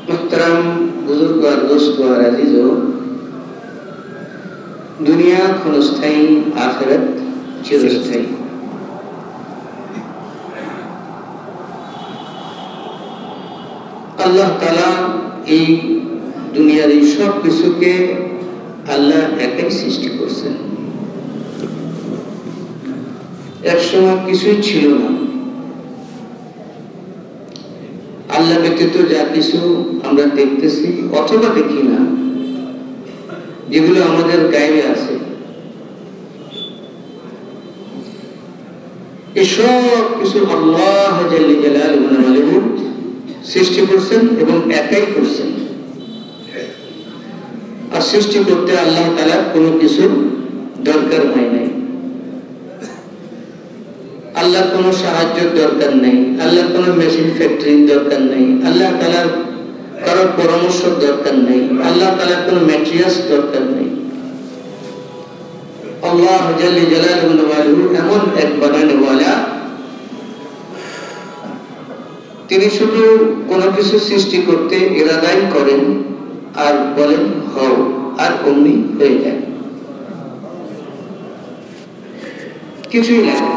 मुहतरम बुजुर्ग और दोस्त और अजीजों, दुनिया क्षणस्थायी, आखिरत चिरस्थायी। আল্লাহ তাআলা এই দুনিয়ার এই সব কিছুকে আল্লাহ একাই সৃষ্টি করছেন। একসময় কিছুই ছিল না। আল্লাহ ব্যতীত যা কিছু আমরা দেখতেছি অথবা দেখি না, যেগুলো আমাদের গায়েবে আছে, এসব কিছু আল্লাহ জাল্লা জালালুহু সৃষ্টি করছেন এবং একাই করছেন। আর সৃষ্টি করতে আল্লাহ তাআলা কোনো কিছু দরকার হয় নাই। আল্লাহর কোনো সাহায্যের দরকার নেই, আল্লাহর কোনো মেশিন ফ্যাক্টরির দরকার নেই, আল্লাহ তাআলার কারোর পরামর্শ দরকার নেই, আল্লাহ তাআলার কোনো ম্যাটেরিয়ালস দরকার নেই। আল্লাহ জাল্লা জালালুহু এমন এক বানানেওয়ালা, তিনি শুধু কোনো কিছু সৃষ্টি করতে ইরাদাই করেন আর বলেন হও, আর অমনি হয়ে যায়, কিছুই লাগে।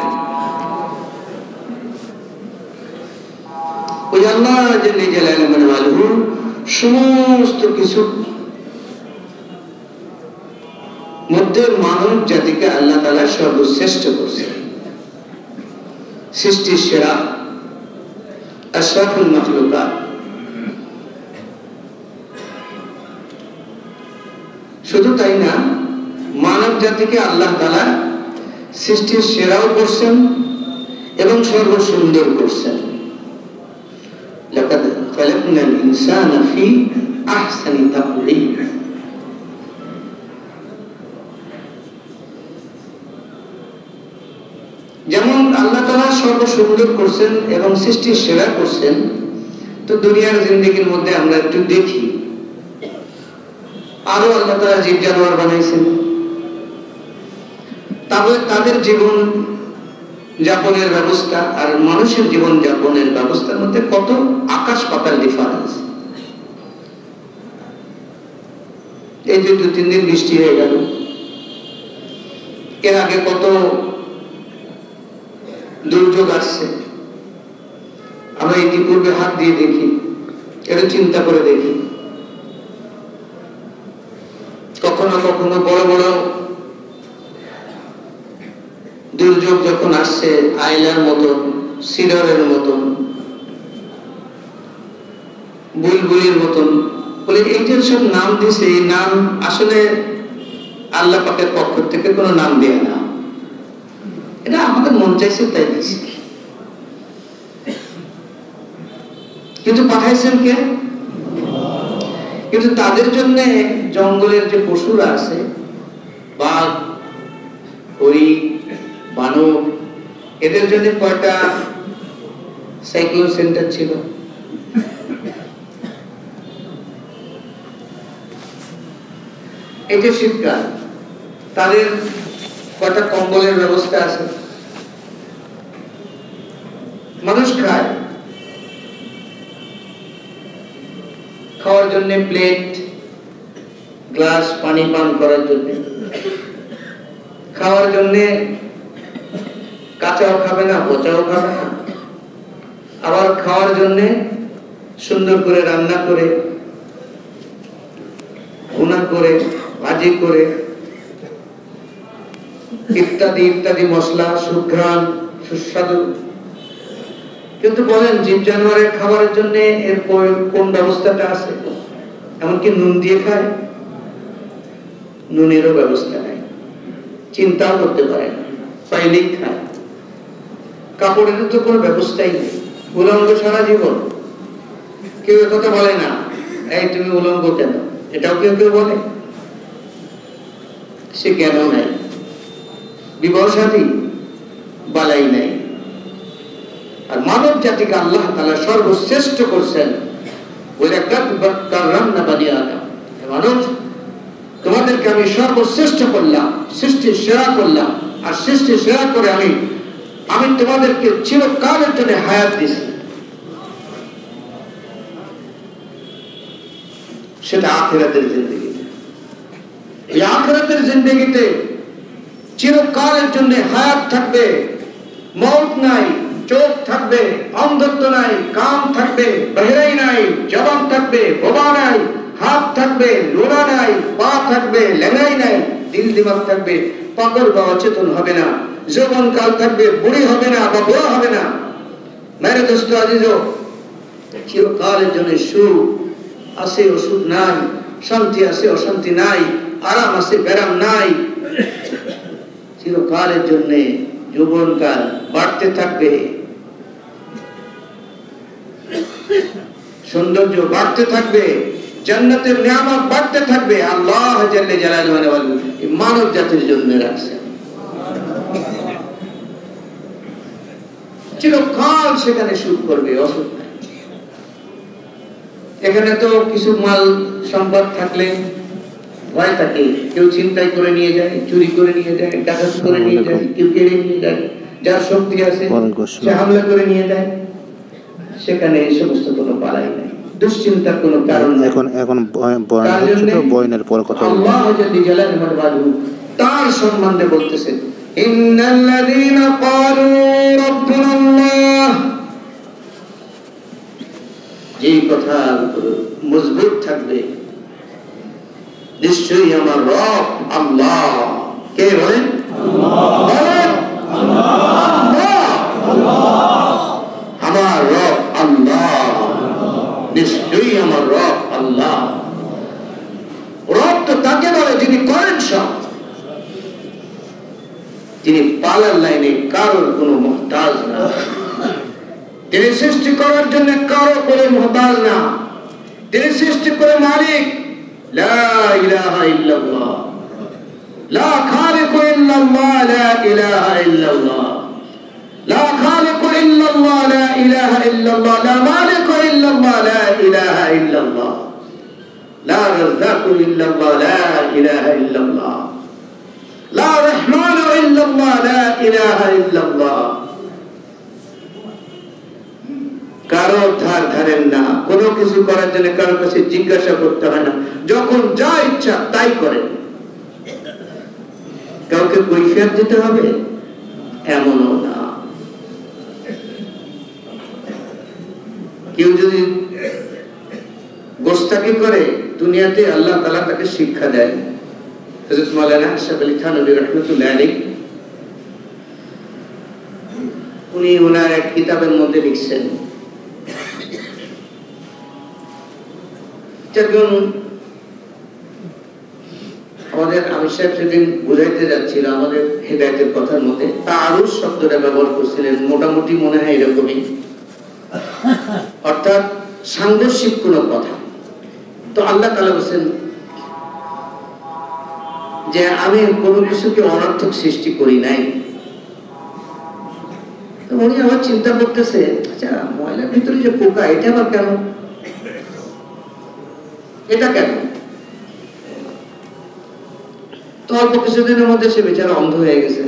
ওই আল্লাহ জাল্লা জালালুহু সমস্ত কিছু মধ্যে মানব জাতিকে আল্লাহ তাআলা সর্বশ্রেষ্ঠ করছেন, সৃষ্টির সেরা, আশরাফুল মাখলুকাত। শুধু তাই না, মানব জাতিকে আল্লাহ তাআলা সৃষ্টির সেরাও করছেন এবং সর্বসুন্দর করছেন। লাকাদ খালাকনাল ইনসানা ফি আহসানি তাকওয়ীম। যেমন আল্লাহ তাআলা সর্বসুন্দর করছেন এবং সৃষ্টির সেরা করছেন, তো দুনিয়ার জিন্দেগির মধ্যে আমরা একটু দেখি, আরো আল্লাহ তাআলা জীব জানোয়ার বানাইছেন, তবে তাদের জীবন যাপনের ব্যবস্থা আর মানুষের জীবন যাপনের ব্যবস্থার মধ্যে কত আকাশ পাতাল ডিফারেন্স। এই যে 2-3 দিন বৃষ্টি হয়ে গেল, এর আগে কত দুর্যোগ আসছে, আমরা ইতিপূর্বে হাত দিয়ে দেখি, এটা চিন্তা করে দেখি। কখনো কখনো বড় বড় দুর্যোগ যখন আসছে, আইলার মতন, সিডরের মতন, বুলবুলির মতন, বলে এই যে সব নাম দিছে, এই নাম আসলে আল্লাহ পাকের পক্ষ থেকে কোনো নাম দেয় না, এটা আমাদের মন চাইছে তাই দিছি। কিন্তু পাঠাইছেন কে? কিন্তু তাদের জন্য জঙ্গলের যে পশুরা আছে, বাঘ, হরিণ, বানর, এদের জন্য কয়টা সাইক্লোন সেন্টার ছিল? এই যে শীতকাল, তাদের কয়টা কম্বলের ব্যবস্থা আছে? মানুষ খায়, খাওয়ার জন্য প্লেট, গ্লাস, পানি পান করার জন্য, খাওয়ার জন্য কাঁচাও খাবে না, পচাও খাবে না, আবার খাওয়ার জন্য সুন্দর করে রান্না করে, ভুনা করে, ভাজি করে, ইত্যাদি ইত্যাদি মশলা, সুঘ্রাণ, সুস্বাদু। কিন্তু বলেন, জীব জানোয়ারের খাবারের জন্য এর কোন ব্যবস্থাটা আছে? এমনকি নুন দিয়ে খায়, নুনেরও ব্যবস্থা নাই, চিন্তাও করতে পারে না, পাইলেই খায়। কাপড়ের তো কোনো ব্যবস্থাই নেই, উলঙ্গ সারা জীবন। কেউ কথা বলে না, এই তুমি উলঙ্গ কেন, এটাও কেউ কেউ বলে। সে কেন নাই, বিবাহ শাদী বালাই নাই। আর মানব জাতিকে আল্লাহ তাআলা সর্বশ্রেষ্ঠ করছেন। মানুষ, তোমাদেরকে আমি সর্বশ্রেষ্ঠ করলাম, সৃষ্টির সেরা করলাম, আর সৃষ্টির সেরা করে আমি তোমাদেরকে চিরকালের জন্য হায়াত দিছি। সেটা আখিরাতের জিন্দেগিতে। এই আখিরাতের জিন্দেগিতে চিরকালের জন্য হায়াত থাকবে, মওত নাই, চোখ থাকবে, অন্ধত্ব নাই, কান থাকবে, বেহেরাই নাই, জবান থাকবে, বোবা নাই, হাত থাকবে, লোনা নাই, পা থাকবে, লেঙ্গাই নাই, দিল দিমাগ থাকবে, পাগল বা অচেতন হবে না, যৌবনকাল থাকবে, বুড়ি হবে না বা বুড়া হবে না। মেরে দোস্ত আজিজ, চিরকালের জন্য সুখ আছে, অসুখ নাই, শান্তি আছে, অশান্তি নাই, আরাম আছে, ব্যারাম নাই। চিরকালের জন্য যৌবনকাল বাড়তে থাকবে, সৌন্দর্য বাড়তে থাকবে, জান্নাতের নিয়ামত বাড়তে থাকবে। আল্লাহ জাল্লে জালালুহু এই মানব জাতির জন্য রাখছেন। চিরকাল সেখানে সুখ করবে, অসুখ নাই। এখানে তো কিছু মাল সম্পদ থাকলে ভয় থাকে, কেউ ছিনতাই করে নিয়ে যায়, চুরি করে নিয়ে যায়, ডাকাতি করে নিয়ে যায়, কেউ কেড়ে নিয়ে যায়, যার শক্তি আছে সে হামলা করে নিয়ে যায়। সেখানে এই সমস্ত কোনো পালাই নাই, দুশ্চিন্তার কোনো কারণ নেই। এখন বয়নের পর কথা আল্লাহ জাল্লাহু তার সম্মানে বলতেছেন, ইন্নাল্লাযীনা ক্বালু রাব্বুনাল্লাহ, যেই কথা মজবুত থাকবে, নিশ্চয়ই আমার রব আল্লাহ। কে বলেন? আমার রব আল্লাহ, নিশ্চয়ই আমার রব আল্লাহ। রব তো তাকে বলে যিনি করেন সব, তিনি পালার লাইনে কারোর কোনো মুহতাজ না, তিনি সৃষ্টি করার জন্য কারো কোনো মুহতাজ না, তিনি সৃষ্টি করে মালিক। লা ইলাহা ইল্লাল্লাহ, লা খালিকু ইল্লাল্লাহ, লা ইলাহা ইল্লাল্লাহ, লা খালিকু ইল্লাল্লাহ, লা ইলাহা ইল্লাল্লাহ, লা মালিকু ইল্লাল্লাহ, লা ইলাহা ইল্লাল্লাহ, লা রাজ্জাকু ইল্লাল্লাহ, লা ইলাহা ইল্লাল্লাহ, লা রাহমানু ইল্লাল্লাহ, লা ইলাহা ইল্লাল্লাহ। কারো ধার ধারেন না, কোনো কিছু করার জন্য কারোর কাছে জিজ্ঞাসা করতে হয় না, যখন যা ইচ্ছা তাই করেন। কাউকে কৈফিয়ত দিতে হবে এমনও না। কেউ যদি গোস্তাকি করে দুনিয়াতে আল্লাহ তাআলা তাকে শিক্ষা দেয়। হযরত মাওলানা আশরাফ আলী থানভী রাহমাতুল্লাহ আলাইহি উনি ওনার এক কিতাবের মধ্যে লিখছেন, আমাদের আমি সাহেব সেদিন বুঝাইতে যাচ্ছিল আমাদের হেদায়েতের কথার মধ্যে তাআরুজ শব্দটা ব্যবহার করছিলেন, মোটামুটি মনে হয় এরকমই, অর্থাৎ সাংঘর্ষিক কোনো কথা। তো আল্লাহ তাআলা বলেন যে আমি কোনো কিছুকে অনর্থক সৃষ্টি করি নাই। তো উনি আবার চিন্তা করতেছে, আচ্ছা ময়লার ভিতরে যে পোকা, এটা আবার কেন, এটা কেন? তো অল্প কিছুদিনের মধ্যে সে বেচারা অন্ধ হয়ে গেছে,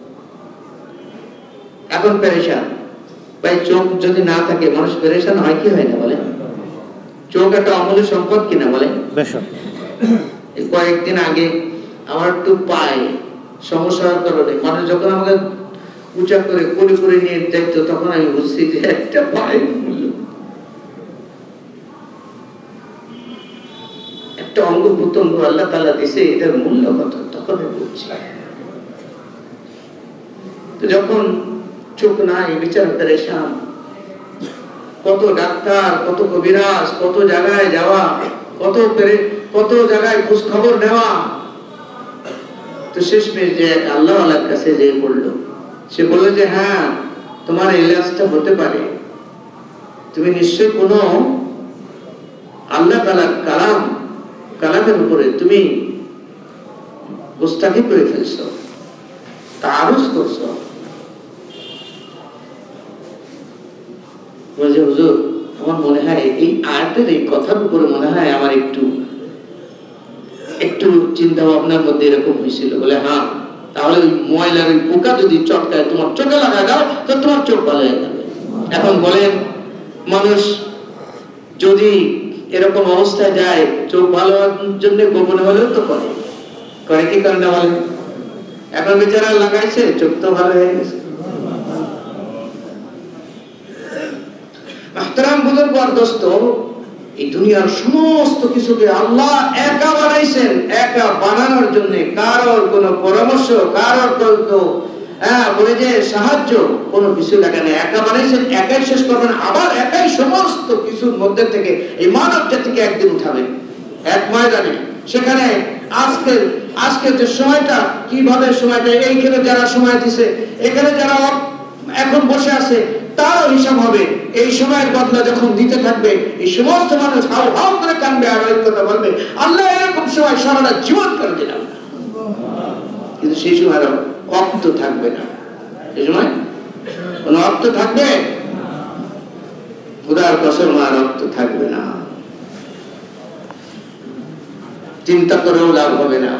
এখন পেরেশান। ভাই চোখ যদি না থাকে মানুষ পেরেশান হয় কি হয় না বলে? চোখ একটা অমূল্য সম্পদ কিনা বলে? কয়েকদিন আগে আমার একটু পায়ে সমস্যা হওয়ার কারণে মানুষ যখন আমাকে উঁচা করে করে করে নিয়ে দেখতো, তখন আমি বুঝছি যে একটা পায়ে মূল্য, একটা অঙ্গ প্রত্যঙ্গ আল্লাহ তাআলা দিয়েছে, এটার মূল্য কত, তখন আমি বুঝছি। তো যখন চোখ নাই, বিচার পেরেশান, কত ডাক্তার, কত কবিরাজ, কত জায়গায় যাওয়া, কত জায়গায় খোঁজ খবর নেওয়া। তো শেষমেশ যে আল্লাহ আল্লাহর কাছে যে পড়লো, সে বললো যে হ্যাঁ তোমার ইলাজটা হতে পারে, তুমি নিশ্চয়ই কোনো আল্লাহ তাআলার কালামের উপরে তুমি গোস্তাকি করে ফেলছো, তাআরুজ করছো। বলছে হুজুর আমার মনে হয় এই আয়াতের এই কথার উপরে মনে হয় আমার একটু চিন্তা ভাবনার মধ্যে এরকম হয়েছিল। বলে হ্যাঁ, তাহলে ওই ময়লার ওই পোকা যদি চটকায় তোমার চোখে লাগায় দাও তো তোমার চোখ ভালো হয়ে যাবে। এখন বলেন, মানুষ যদি এরকম অবস্থায় যায়, চোখ ভালো হওয়ার জন্য গোপনে হলেও তো করে, করে কি করে না বলেন? এখন বেচারা লাগাইছে, চোখ তো ভালো হয়ে গেছে। মাহতারাম বুজুর্গ আর দোস্ত, এই দুনিয়ার সমস্ত কিছুকে আল্লাহ একা বানাইছেন, একা বানানোর জন্য কারোর কোনো পরামর্শ, কারোর কোনো বলে যে সাহায্য, কোনো কিছু লাগে না। একা বানাইছেন, একাই শেষ করবেন, আবার একাই সমস্ত কিছুর মধ্যে থেকে এই মানব জাতিকে একদিন উঠাবেন এক ময়দানে। সেখানে আজকে যে সময়টা, কিভাবে সময়টা, এইখানে যারা সময় দিছে, এখানে যারা এখন বসে আছে, তারও হিসাব হবে। এই সময়ের বদলা যখন দিতে থাকবে, এই সমস্ত মানুষ হাও হাও করে কানবে আর ওই কথা বলবে, আল্লাহ এরকম সময় সারাটা জীবন করে দিলাম। কিন্তু সেই সময় আর অর্থ থাকবে না। এই সময় কোন অর্থ থাকবে? খোদার কসম, আর অর্থ থাকবে না। চিন্তা করেও লাভ হবে না।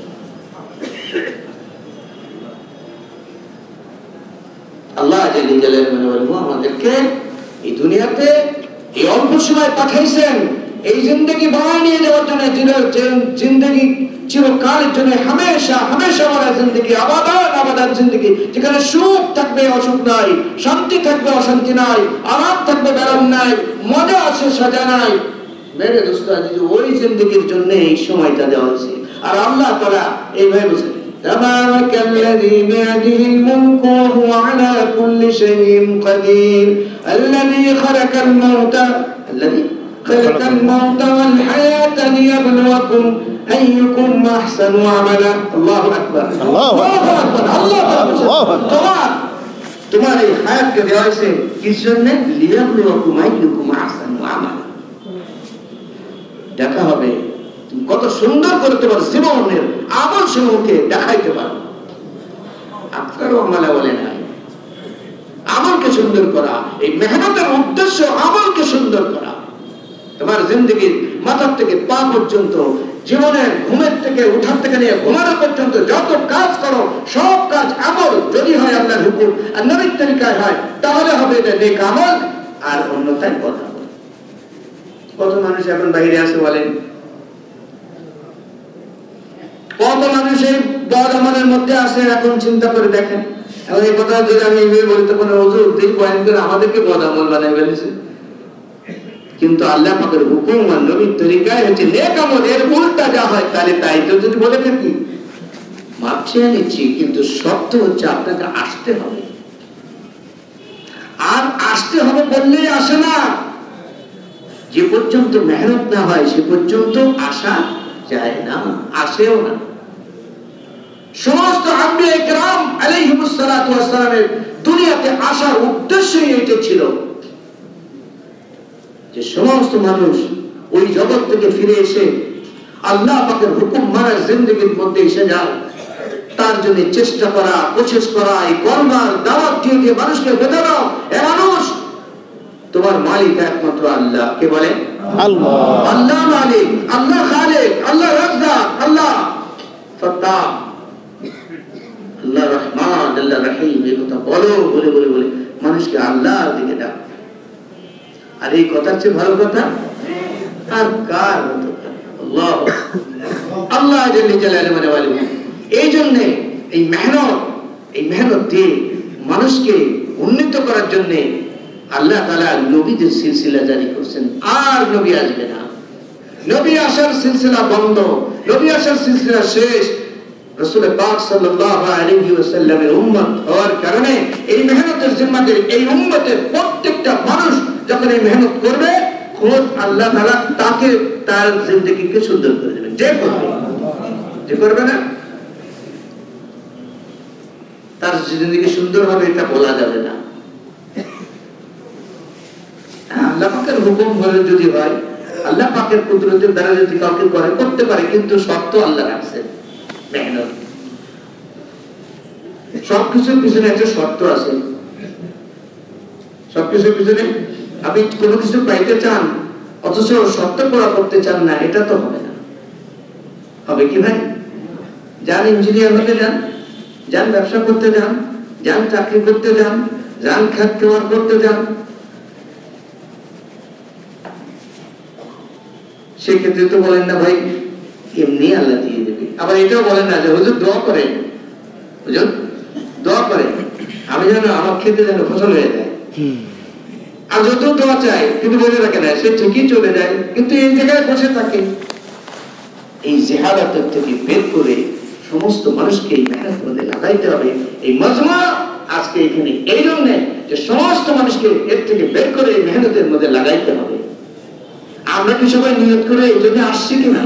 আল্লাহ আমাদেরকে এই দুনিয়াতে এই অল্প সময় পাঠাইছেন, এই জিন্দগি বানিয়ে নিয়ে যাওয়ার জন্য, জিন্দগি চিরকালের জন্য, হামেশা হামেশা বলা জিন্দগি, আবাদান জিন্দগি, যেখানে সুখ থাকবে অসুখ নাই, শান্তি থাকবে অশান্তি নাই, আরাম থাকবে ব্যারাম নাই, মজা আছে সাজা নাই। মেরে দোস্ত, ওই জিন্দগির জন্য এই সময়টা দেওয়া হয়েছে। আর আল্লাহ তাআলা এইভাবে বলছেন, تبارك الذي بيده الملك وهو على كل شيء قدير الذي خلق الموت والحياة ليبلوكم أيكم أحسن عملا. الله أكبر الله أكبر الله أكبر. তোমার এই হায়াতকে দেওয়া হয়েছে কিসের জন্য? লিয়াবলুকুম আইয়ুকুম আহসানু আমালা। দেখা হবে কত সুন্দর করতে পারো, জীবনের আমল সমূহকে দেখাইতে পারো। আপনারও আমালা বলে নাই, আমলকে সুন্দর করা। এই মেহনতের উদ্দেশ্য আমলকে সুন্দর করা। তোমার জিন্দগির মাথার থেকে পা পর্যন্ত, জীবনের ঘুমের থেকে উঠার থেকে নিয়ে ঘুমানো পর্যন্ত যত কাজ করো, সব কাজ আমল যদি হয় আল্লাহর হুকুম আর নবীর তরিকায় হয়, তাহলে হবে এটা নেক আমল। আর অন্যথায় কথা বলে। কত মানুষ এখন বাইরে আছে বলেন, কত মানুষ এই বদ আমলের মধ্যে আছে। এখন চিন্তা করে দেখেন, এখন এই কথা যদি আমি এইভাবে বলি, তখন হুজুর দিন বয়ান করে আমাদেরকে বদ আমল বানাই ফেলেছে। কিন্তু আল্লাহ পাকের হুকুম আর নবীর তরিকায় হচ্ছে নেক আমল, এর উল্টা যা হয় তাহলে তাই তো যদি বলে থাকি মাপ চেয়ে নিচ্ছি। কিন্তু শর্ত হচ্ছে আপনাকে আসতে হবে। আর আসতে হবে বললেই আসে না, যে পর্যন্ত মেহনত না হয় সে পর্যন্ত আসা যায় না, আসেও না। সমস্ত আম্বিয়া কিরাম আলাইহিমুস সালাতু ওয়াস সালামের দুনিয়াতে আসার উদ্দেশ্যই এটা ছিল যে সমস্ত মানুষ ওই জগৎ থেকে ফিরে এসে আল্লাহ পাকের হুকুম মানার জিন্দগির মধ্যে এসে যায়। তার জন্য চেষ্টা করা, কোশিশ করা, এই কর্মার দাওয়াত দিয়ে মানুষকে বোঝানো, এ মানুষ তোমার মালিক একমাত্র আল্লাহ। কে বলে? আল্লাহ। আল্লাহ মালিক, আল্লাহ খালিক, আল্লাহ রাজ্জাক, আল্লাহ ফাত্তাহ, আল্লাহ রহমান, আল্লাহ রহিম। এই কথা বলো, বলে বলে বলে মানুষকে আল্লাহর দিকে ডাক। আর এই কথার চেয়ে ভালো কথা আর কার হতে পারে? আল্লাহ আল্লাহ জাল্লা জালালুহু। এই জন্য এই মেহনত দিয়ে মানুষকে উন্নীত করার জন্য আল্লাহ তাআলা নবীদের সিলসিলা জারি করছেন। আর নবী আসবে না, নবী আসার সিলসিলা বন্ধ, নবী আসার সিলসিলা শেষ। রাসূল পাক সাল্লাল্লাহু আলাইহি ওয়াসাল্লামের উম্মত হওয়ার কারণে এই মেহনতের জিম্মাদারি এই উম্মতের প্রত্যেকটা মানুষ যখন এই মেহনত করবে, খোদ আল্লাহ তাআলা তাকে তার জিন্দেগিকে সুন্দর করে দেবেন। যে করবে না তার জিন্দেগি সুন্দর হবে এটা বলা যাবে না। আল্লাহ পাকের হুকুম বলে যদি হয়, আল্লাহ পাকের কুদরতের দ্বারা যদি কাউকে করে করতে পারে, কিন্তু শর্ত আল্লাহ রাখছেন মেহনত। সবকিছুর পিছনে একটা শর্ত আছে। সবকিছুর পিছনে আপনি কোনো কিছু পাইতে চান অথচ শর্ত পুরা করতে চান না, এটা তো হবে না। হবে কি ভাই? যান ইঞ্জিনিয়ার হতে যান, যান ব্যবসা করতে যান, যান চাকরি করতে যান, যান খাত খামার করতে যান, সেক্ষেত্রে তো বলেন না ভাই এমনি আল্লাহ দিয়ে দেবে। আবার এটাও বলেন না যে হুজুর দোয়া করেন, হুজুর দোয়া করেন আমি যেন আমার খেতে যেন ফসল হয়ে যায়। আর যত দোয়া চাই কিন্তু বলে রাখে না, সে ঠিকই চলে যায় কিন্তু এই জায়গায় বসে থাকে। এই জেহাদাতের থেকে বের করে সমস্ত মানুষকে এই মেহনত মধ্যে লাগাইতে হবে। এই মজমা আজকে এখানে এই জন্য যে সমস্ত মানুষকে এর থেকে বের করে এই মেহনতের মধ্যে লাগাইতে হবে। আমরা কি সবাই নিয়ত করে এই জন্য আসছি কিনা?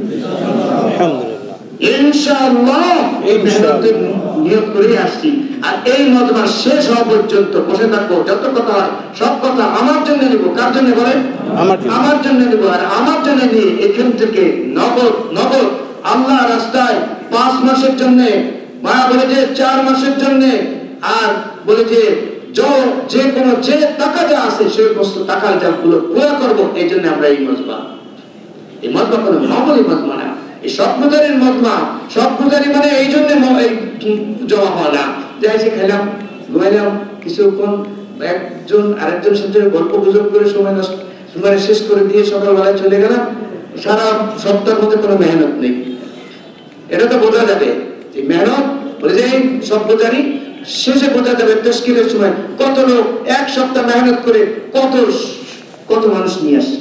ইনশাআল্লাহ এই মেহনতের নিয়ত করে আসছি। আর এই মজমা শেষ হওয়া পর্যন্ত বসে থাকবো, যত কথা সব কথা আমার জন্য নেবো। কার জন্য বলেন? আমার জন্য নেবো। আর আমার জন্য নিয়ে এখান থেকে নগদ নগদ আল্লাহ রাস্তায় 5 মাসের জন্য, মায়া বলে যে 4 মাসের জন্য, আর বলে যে যে কোনো যে টাকা যা আছে সেই বস্তু টাকার জালগুলো পুরো করবো। এই জন্য আমরা এই মজমা কোনো নকলি মজমা না, এই স্বপ্নদারির মজমা। স্বপ্নদারি মানে এই জন্য জমা হওয়া না যে এসে খেলাম ঘুমাইলাম কিছুক্ষণ একজন আরেকজন সাথে গল্প গুজব করে সময় নষ্ট সময় শেষ করে দিয়ে সকালবেলায় চলে গেলাম, সারা সপ্তাহের মধ্যে কোনো মেহনত নেই। এটা তো বোঝা যাবে যে মেহনত বলে যে স্বপ্নদারি শেষে বোঝা যাবে তশকিলের সময় কত লোক এক সপ্তাহ মেহনত করে কত মানুষ নিয়ে আসে।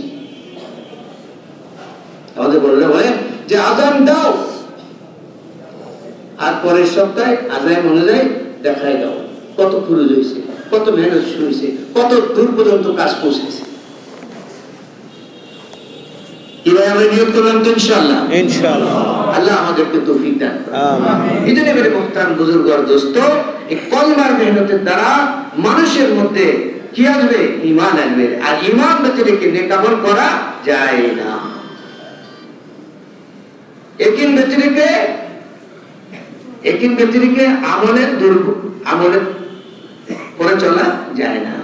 আমাদের বললে বলে যে আজান দাও আর পরের সপ্তাহে আজান অনুযায়ী দেখাই দাও কত খরচ হয়েছে, কত মেহনত হয়েছে, কত দূর পর্যন্ত কাজ পৌঁছেছে। এবার আমরা নিয়োগ করলাম তো ইনশাআল্লাহ। আল্লাহ আমাদেরকে তৌফিক দান করুন। আমিন। এই জন্য মেরে মুহতারাম বুজুর্গ আর দোস্ত, এই কলমার মেহনতের দ্বারা মানুষের মধ্যে কি আসবে? ঈমান আসবে। আর ঈমান ব্যতিরেকে নেক আমল করা যায় না। একিন ব্যতিরেকে আমলের পরে চলা যায় না।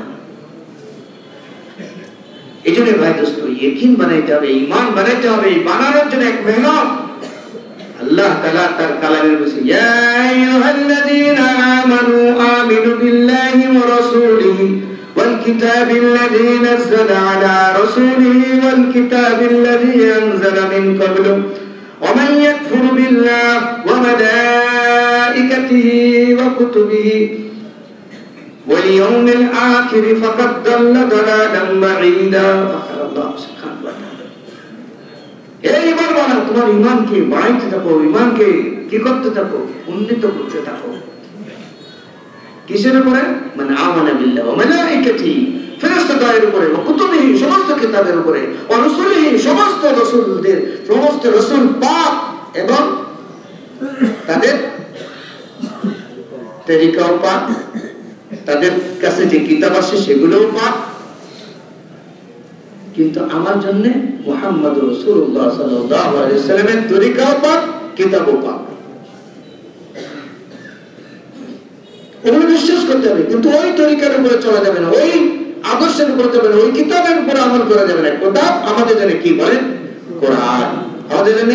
এই জন্য ভাই দোস্ত ইকিন বানাইতে হবে, ঈমান বানাইতে হবে। বানানোর জন্য এক মেহনত। আল্লাহ তাআলা তার কালামের বলছে ইয়া আইয়ুহাল্লাযীনা আমানু আমিনু বিল্লাহি ওয়া রাসূলিহি ওয়াল কিতাবিল্লাযী নাযালা আলা রাসূলিহি ওয়াল কিতাবিল্লাযী আনজালা মিন ক্বাবলু ওয়া মান ইয়াকফুর বিল্লাহি ওয়া মালাইকাতিহি ওয়া কুতুবিহি واليوم الآخر فقد ضل ضلالا بعيدا। الله سبحانه وتعالى এই ইমান বানাও, তোমার ইমানকে বাড়াইতে থাকো, ইমানকে কি করতে থাকো? উন্নীত করতে থাকো। কিসের উপরে? মানে আমানা বিল্লাহ ওয়া মালাইকাতিহি, ফেরেশতাদের উপরে, ওয়া কুতুবিহি, সমস্ত কিতাবের উপরে, ওয়া রাসূলিহি, সমস্ত রাসূলদের, সমস্ত রাসূল পাক এবং তাদের তরিকাও পাক, তাদের কাছে যে কিতাব আছে সেগুলোও পাক। কিন্তু আমার জন্য মুহাম্মদ রাসূলুল্লাহ সাল্লাল্লাহু আলাইহি ওয়াসাল্লামের তরিকাও পাক, কিতাবও পাক। ওগুলো বিশ্বাস করতে হবে, কিন্তু ওই তরিকার উপরে চলা যাবে না, ওই আদর্শের উপরে যাবে না, ওই কিতাবের উপরে আমল করা যাবে না। কিতাব আমাদের জন্য কি বলেন? কোরআন আমাদের জন্য।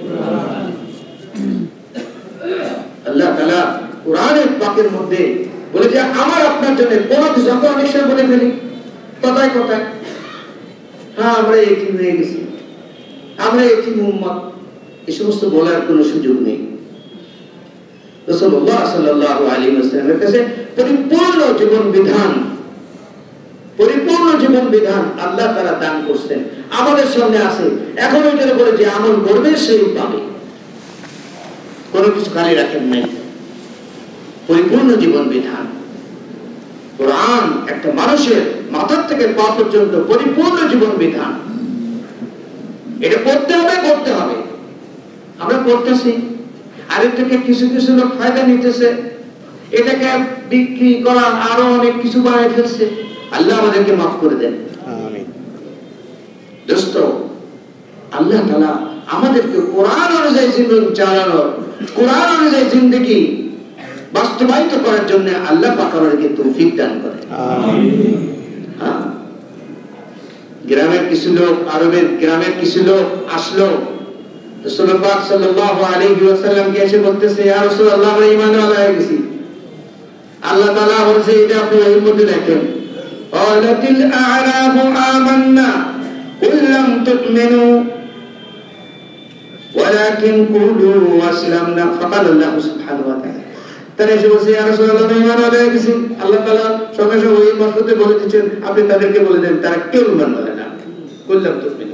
আল্লাহ তাআলা কোরআনের পাকের মধ্যে বলে যে আমার আপনার জন্য কোন কিছু আমরা অনেক সময় বলে ফেলি কথায় কথায়, হ্যাঁ আমরা এতিম হয়ে গেছি, আমরা এতিম উম্মত, এই সমস্ত বলার কোনো সুযোগ নেই। রাসূলুল্লাহ সাল্লাল্লাহু আলাইহি ওয়াসাল্লামের কাছে পরিপূর্ণ জীবন বিধান আল্লাহ তাআলা দান করছেন, আমাদের সামনে আছে। এখন ওইটার উপরে যে আমল করবে সেই পাবে, কোনো কিছু খালি রাখেন নাই। পরিপূর্ণ জীবন বিধান কোরআন একটা মানুষের মাথার থেকে পা পর্যন্ত পরিপূর্ণ জীবন বিধান। এটা করতে হবে। আমরা করতেছি, আর এর থেকে কিছু কিছু লোক ফায়দা নিতেছে, এটাকে বিক্রি করা আরো অনেক কিছু বানিয়ে ফেলছে। আল্লাহ আমাদেরকে মাফ করে দেন। আমিন। দোস্ত আল্লাহ তাআলা আমাদেরকে কোরআন অনুযায়ী জীবন চালানোর, কোরআন অনুযায়ী জিন্দেগি বাস্তবায়িত করার জন্য আল্লাহ পাক আমাদেরকে তৌফিক দান করেন। আমিন। হ্যাঁ, গ্রামের কিছু লোক, আরবের গ্রামের কিছু লোক আসলো রাসূল পাক সাল্লাল্লাহু আলাইহি ওয়াসাল্লামকে এসে বলতেছে, ইয়া রাসূলুল্লাহ আমরা ঈমানওয়ালা হয়ে গেছি। আল্লাহ তাআলা বলেছে এটা আপনি এর মধ্যে দেখেন, ক্বালাতিল আ'রাবু আমান্না কুল লাম তু'মিনু ওয়ালাকিন কুলু আসলামনা ফাকাল আল্লাহু সুবহানাহু ওয়া তাআলা। তারা এসে বলছে ইয়া রাসূলুল্লাহ আমি ঈমান আনতে গেছি। আল্লাহ তাআলা সঙ্গে সঙ্গে ওই মাসুদে বলে দিচ্ছেন আপনি তাদেরকে বলে দেন তারা কেউ ঈমান আনে না। কুল্লাম তুমিনু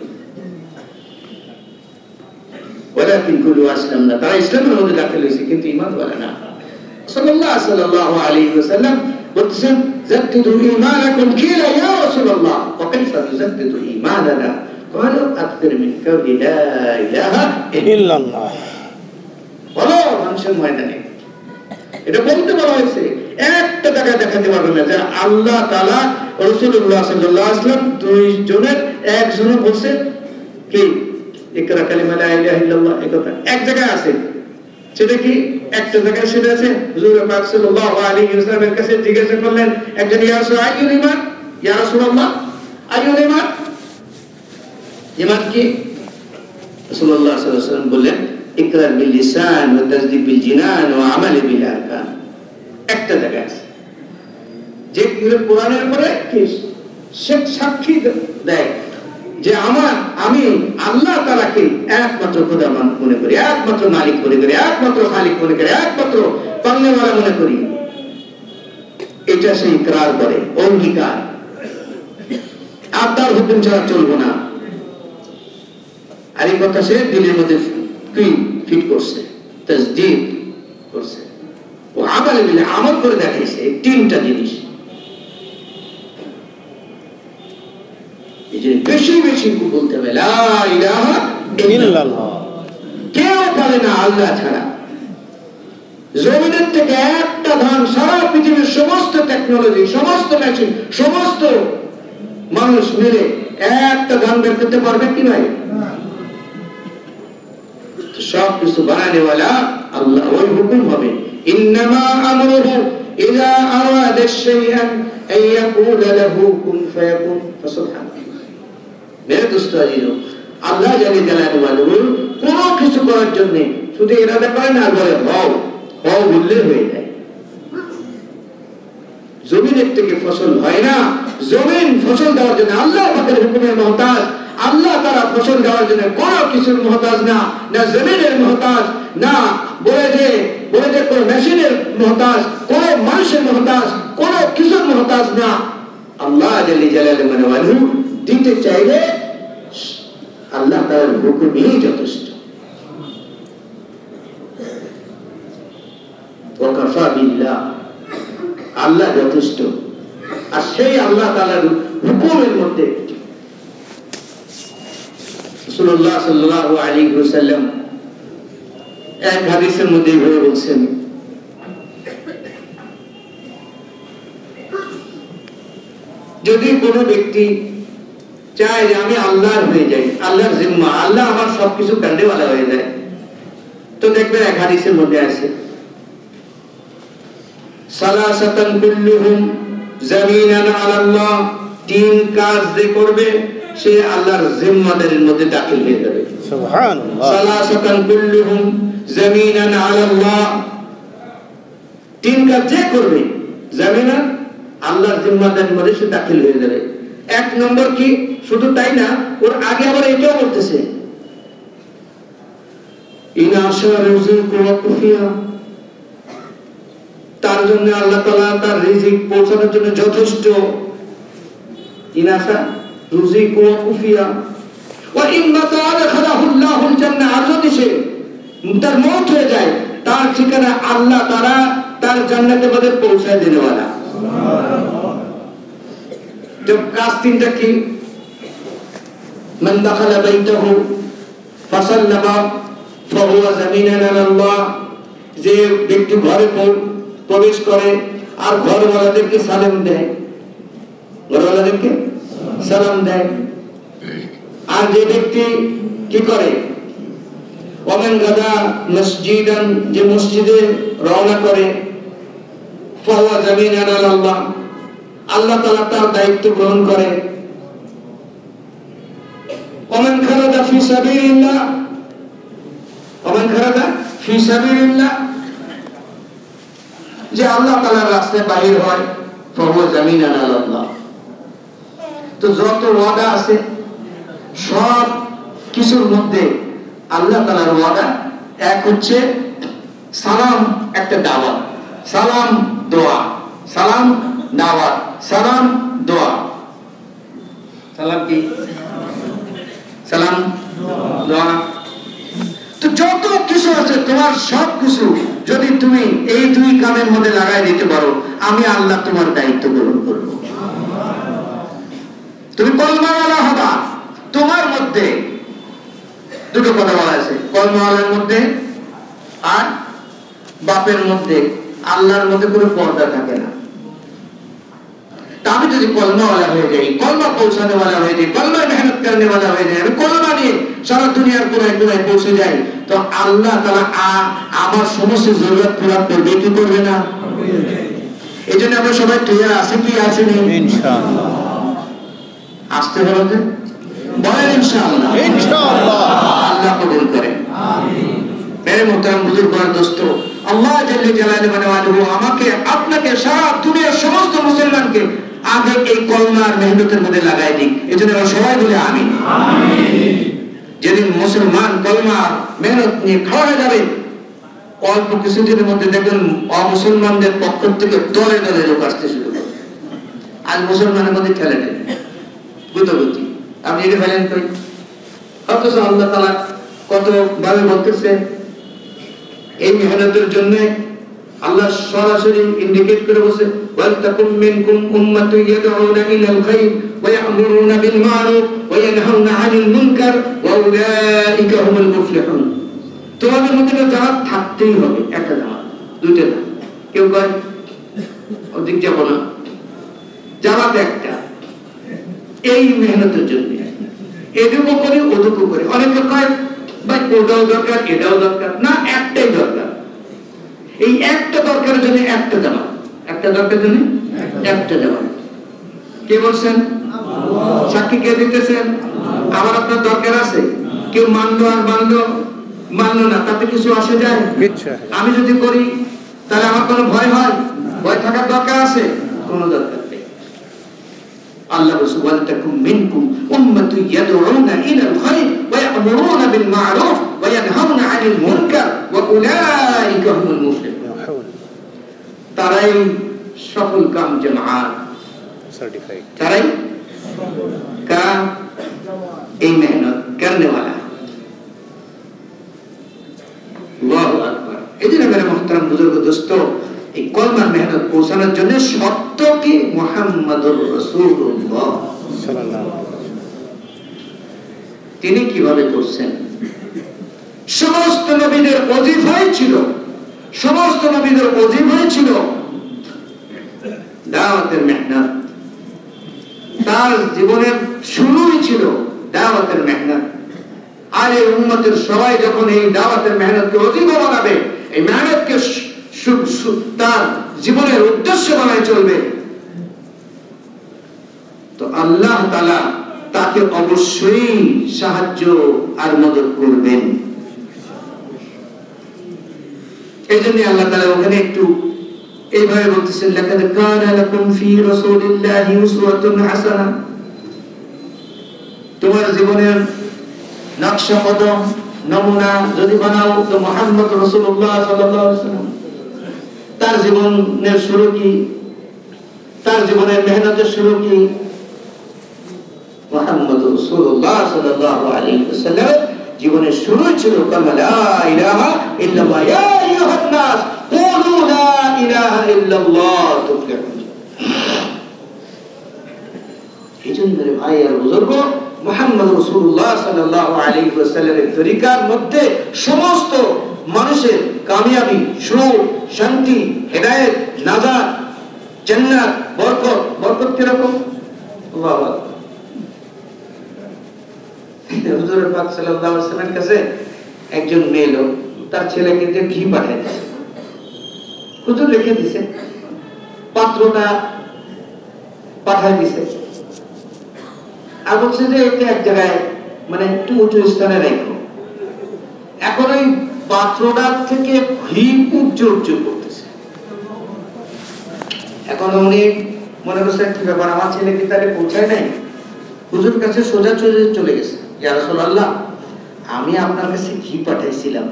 ওয়ালাকিন কুলু আসলামনা, তারা ইসলামের মধ্যে দাখিল হয়েছে কিন্তু ঈমান আনে না। সাল্লাল্লাহু আলাইহি ওয়াসাল্লাম বলছেন জাদ্দিদু ঈমানাকুম কিলা ইয়া রাসূলুল্লাহ ওয়া কাইফা তুজাদ্দিদু ঈমানানা ক্বালু আকথির মিন কাওলি লা ইলাহা ইল্লাল্লাহ। বলো মানুষের ময়দানে এটা বলতে বলা হয়েছে, একটা টাকা দেখাতে পারবে না যে আল্লাহ তাআলা রাসূলুল্লাহ সাল্লাল্লাহু আলাইহি ওয়াসাল্লাম দুই জনের একজনে বলছে কি ইকরা কালিমা লা ইলাহা ইল্লাল্লাহ, এই কথা এক জায়গায় আছে। সেটা কি একটা জায়গায় সেটা আছে হুজুর পাক সাল্লাল্লাহু আলাইহি ওয়াসাল্লামের কাছে জিজ্ঞাসা করলেন একজন ইয়া রাসূল আইয়ুল ঈমান, ইয়া রাসূলুল্লাহ আইয়ুল ঈমান, ঈমান কি? রাসূলুল্লাহ সাল্লাল্লাহু আলাইহি ওয়াসাল্লাম বললেন ইকরার বিল লিসান ওয়া তাসদীক বিল জিনান ওয়া আমাল বিল আরকান। একটা জায়গা আছে যে কোরআনের পরে কি সাক্ষী দেয় যে আমি আল্লাহ তাআলাকে একমাত্র খোদা মনে করি, একমাত্র মালিক মনে করি, একমাত্র খালিক মনে করি, একমাত্র পালনেওয়ালা মনে করি। এটা সে ইকরার করে, অঙ্গীকার। আর তার হুকুম ছাড়া চলবো না। আর এই কথা সে দিলের মধ্যে ফিট করছে, তাসদীক করছে, ও আমাল বিল আমল করে দেখাইছে। এই তিনটা জিনিস বেশি বেশি বলতে হবে লা ইলাহা ইল্লাল্লাহ। কেউ পারে না আল্লাহ ছাড়া। জমিনের থেকে একটা ধান সারা পৃথিবীর সমস্ত টেকনোলজি, সমস্ত মেশিন, সমস্ত মানুষ মিলে একটা ধান বের করতে পারবে কি ভাই? সব কিছু বানানেওয়ালা আল্লাহ। ওই হুকুম হবে ইন্নামা আমরুহু ইযা আরাদা শাইআন আন ইয়াকুলা লাহু কুন ফায়াকুন। ফাসুবহানাল্লাহ। মেরে দোস্ত আজিজো, আল্লাহ জানে জালালুহু কোন কিছু করার জন্য শুধু ইরাদা করে না, বলে হও হও বললে হয়ে যায়। জমিনের থেকে ফসল হয় না, জমিন ফসল দেওয়ার জন্য আল্লাহ পাকের হুকুমের মুহতাজ। আল্লাহ তারা ফসল দেওয়ার জন্য কোন কিছুর মুহতাজ না, না জমিনের মুহতাজ, না বলে যে কোন মেশিনের মুহতাজ, কোন মানুষের মুহতাজ, কোন কিছুর মুহতাজ না। আল্লাহ জালালুহু দিতে চাইলে আল্লাহ তাআলার হুকুমই যথেষ্ট। ওয়াকাফা বিল্লাহ, আল্লাহ যথেষ্ট। আর সেই আল্লাহ তাআলার হুকুমের মধ্যে রাসূলুল্লাহ সাল্লাল্লাহু আলাইহি ওয়াসাল্লাম এক হাদিসের মধ্যে এইভাবে বলছেন, যদি কোনো ব্যক্তি চায় যে আমি আল্লাহর হয়ে যাই, আল্লাহর জিম্মা, আল্লাহ আমার সবকিছু কান্ডেওয়ালা হয়ে যায়, তো দেখবেন এক হাদিসের মধ্যে আছে সালাসাতান কুল্লুহুম জামিনান আলাল্লাহ, তিন কাজ যে করবে সে আল্লাহর জিম্মাদারির মধ্যে দাখিল হয়ে যাবে। সুবহানাল্লাহ। সালাসাতান কুল্লুহুম জামিনান আলাল্লাহ, তিন কাজ যে করবে জামিনান আল্লাহর জিম্মাদারির মধ্যে সে দাখিল হয়ে যাবে। এক নম্বর কি? শুধু তাই না, ওর আগে আবার এটাও বলতেছে ইনাশা রিজিকু ওয়া কুফিয়া, তার জন্য আল্লাহ তাআলা তার রিজিক পৌঁছানোর জন্য যথেষ্ট। ইনাশা রিজিকু ওয়া কুফিয়া ওয়া ইম্মা তাআলাহুল্লাহুল জান্নাহ, আর যদি সে তার মওত হয়ে যায় তার ঠিকানা আল্লাহ তাআলা তার জান্নাতের মধ্যে পৌঁছায় দেনেওয়ালা। जब काज तीनটা কি? মান দাখালা বাইতাহু ফাসাল্লামা ফাহুয়া জামিনান আলাল্লাহ, যে ব্যক্তি ঘরে প্রবেশ করে আর ঘরওয়ালাদেরকে সালাম দেয়, ঘরওয়ালাদেরকে সালাম দেয়। আর যে ব্যক্তি কি করে? ওমান গাদা মসজিদান, যে মসজিদে রওনা করে, ফাহুয়া জামিনান আলাল্লাহ, আল্লাহ তাআলা তার দায়িত্ব গ্রহণ করে। ওমান খারাজা ফি সাবিলিল্লাহ, ওমান খারাজা ফি সাবিলিল্লাহ, যে আল্লাহ তাআলার রাস্তায় বাহির হয়, ফাহুয়া জামিনান আলাল্লাহ। তো যত ওয়াদা আছে সব কিছুর মধ্যে আল্লাহ তাআলার ওয়াদা। এক হচ্ছে সালাম, একটা দাওয়াত, সালাম দোয়া, সালাম দাওয়াত, সালাম দোয়া। সালাম কি? সালাম দোয়া। তো যত কিছু আছে তোমার সব কিছু যদি তুমি এই দুই কামের মধ্যে লাগাই দিতে পারো, আমি আল্লাহ তোমার দায়িত্ব গ্রহণ করবো। তুমি কলমাওয়ালা হবা। তোমার মধ্যে দুটো কথা বলা আছে, কলমাওয়ালার মধ্যে আর বাপের মধ্যে, আল্লাহর মধ্যে কোনো পর্দা থাকে না। তা আমি যদি কলমাওয়ালা হয়ে যাই, কলমা পৌঁছানেওয়ালা হয়ে যাই, কলমায় মেহনত করনেওয়ালা হয়ে যাই, আমি কলমা নিয়ে সারা দুনিয়ার কোনো এক জায়গায় পৌঁছে যাই, তো আল্লাহ তাআলা আমার সমস্ত জরুরত পুরা করবে কি করবে না? এই জন্য আমরা সবাই তৈরি আছি কি আসেনি? ইনশাআল্লাহ। আসতে হলো যে বলেন ইনশাআল্লাহ। ইনশাআল্লাহ। আল্লাহ কবুল করেন। আমিন। মেরে মোহতারাম বুজুর্গ আর দোস্ত, আল্লাহ জাল্লে জালালুহু আমাকে আপনাকে সারা দুনিয়ার সমস্ত মুসলমানকে আগে এই কলমার মেহনতের মধ্যে লাগাই দিক। এজন্য আমরা সবাই বলে আমিন। আমিন। যেদিন মুসলমান কলমা মেহনত নিয়ে খাওয়া হয়ে যাবে, অল্প কিছুদিনের মধ্যে দেখবেন অমুসলমানদের পক্ষ থেকে দলে দলে লোক আসতে শুরু করে। আজ মুসলমানের মধ্যে ঠেলে নেই গুতগুতি, আপনি এটা ফেলেন কই? অথচ আল্লাহ তাআলা কত ভাবে বলতেছে এই মেহনতের জন্য আল্লাহ সরাসরি ইন্ডিকেট করে বলছে, ওয়ালতাকুম মিনকুম উম্মাতুন ইয়াদউনা ইলাল খায়র ওয়া ইয়া'মুরুনা বিল মা'রুফ ওয়া ইয়ানহাউনা 'আনিল মুনকার ওয়া উলাইকা হুমুল মুফলিহুন। তোমাদের মধ্যে জামাত থাকতেই হবে, একটা জামাত, দুইটা না। কেউ কয় ওদিক যাব না, জামাত একটা। এই মেহনতের জন্য এদিকও করে ওদিকও করে। অনেকে কয় ভাই ওটাও দরকার এটাও দরকার, না একটাই দরকার। এই একটা দরকারের জন্য একটা জামাত, একটা দরকারের জন্য একটা জামাত। কে বলছেন? সাক্ষী কে দিতেছেন? আমার আপনার দরকার আছে। কেউ মানলো আর মানলো না, তাতে কিছু আসে যায়? আমি যদি করি তাহলে আমার কোনো ভয় হয়? ভয় থাকার দরকার আছে? কোনো দরকার নেই। আল্লাহ বলছে ওয়ালতাকুম মিনকুম উম্মাতুন ইয়াদউনা ইলাল খায়র ওয়া ইয়া'মুরুনা বিল মা'রুফ ওয়া ইয়ানহাউনা 'আনিল মুনকার ওয়া উলাইকা হুমুল মুফলিহুন। তারাই সফল কাম জামাত, সার্টিফাইড। তারাই কাম এই মেহনত করনে वाला। আল্লাহু আকবার। এজন্য মেরে মুহতারাম বুজুর্গ দোস্ত, এই কলমার মেহনত পৌঁছানোর জন্য শর্ত কি? মুহাম্মাদুর রাসূলুল্লাহ সাল্লাল্লাহু আলাইহি ওয়াসাল্লাম তিনি কিভাবে করছেন? সমস্ত নবীদের ওজিফাই ছিল, সমস্ত নবীদের ওজিফাই ছিল দাওয়াতের মেহনত। তার জীবনের শুরুই ছিল দাওয়াতের মেহনত। আর এই উম্মতের সবাই যখন এই দাওয়াতের মেহনতকে ওজিফা বানাবে, এই মেহনতকে তার জীবনের উদ্দেশ্য বানায় চলবে, তো আল্লাহ তাআলা তাকে অবশ্যই সাহায্য আর মদদ করবেন। এই জন্য আল্লাহ তাআলা ওখানে একটু এইভাবে বলতেছেন, লাকাদ কানা লাকুম ফি রাসূলিল্লাহি উসওয়াতুন হাসানাহ। তোমার জীবনের নকশা কদম নমুনা যদি বানাও তো মুহাম্মদ রাসূলুল্লাহ সাল্লাল্লাহু আলাইহি ওয়াসাল্লাম। তার জীবনের শুরু কি? তার জীবনের মেহনতের শুরু কি? মুহাম্মদ রাসূলুল্লাহ সাল্লাল্লাহু আলাইহি ওয়াসাল্লাম জীবনের শুরু ছিল কালিমা লা ইলাহা ইল্লাল্লাহ। ইয়া আইয়ুহান নাস কুলু লা ইলাহা ইল্লাল্লাহ তুফলিহুন। এইজন্য মেরে ভাই আর বুজুর্গ, মুহাম্মদ রাসূলুল্লাহ সাল্লাল্লাহু আলাইহি ওয়াসাল্লামের তরিকার মধ্যে সমস্ত মানুষের কামিয়াবি, সুখ, শান্তি, হেদায়েত, নাজাত, জান্নাত, বরকত। বরকত কি রকম? আল্লাহু আকবার। হুজুর পাক সাল্লাল্লাহু আলাইহি ওয়াসাল্লামের কাছে একজন মেয়ে লোক তার ছেলেকে দিয়ে ঘি পাঠিয়ে দিয়েছে। হুজুর রেখে দিয়েছে, পাত্রটা পাঠিয়ে দিয়েছে আর বলছে যে এটা এক জায়গায় মানে একটু উঁচু স্থানে রেখো। এখন ওই পাত্রটার থেকে ঘি উজ্জ্বল করতেছে। এখন উনি মনে করছেন কি ব্যাপার, আমার ছেলে কি তাহলে পৌঁছায় নাই? হুজুর কাছে সোজা চলে গেছে, ইয়া রাসূলুল্লাহ আমি আপনার কাছে কি পাঠাইছিলাম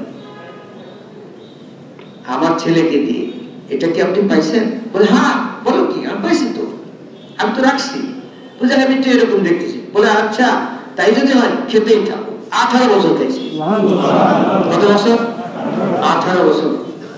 আমার ছেলেকে দিয়ে, এটা কি আপনি পাইছেন? বলে হ্যাঁ। বলো কি? আমি পাইছি তো, আমি তো রাখছি। বুঝে আমি তো এরকম দেখতেছি। বলে আচ্ছা তাই যদি হয় খেতেই থাকো। 18 বছর খাইছি। কত বছর? 18 বছর।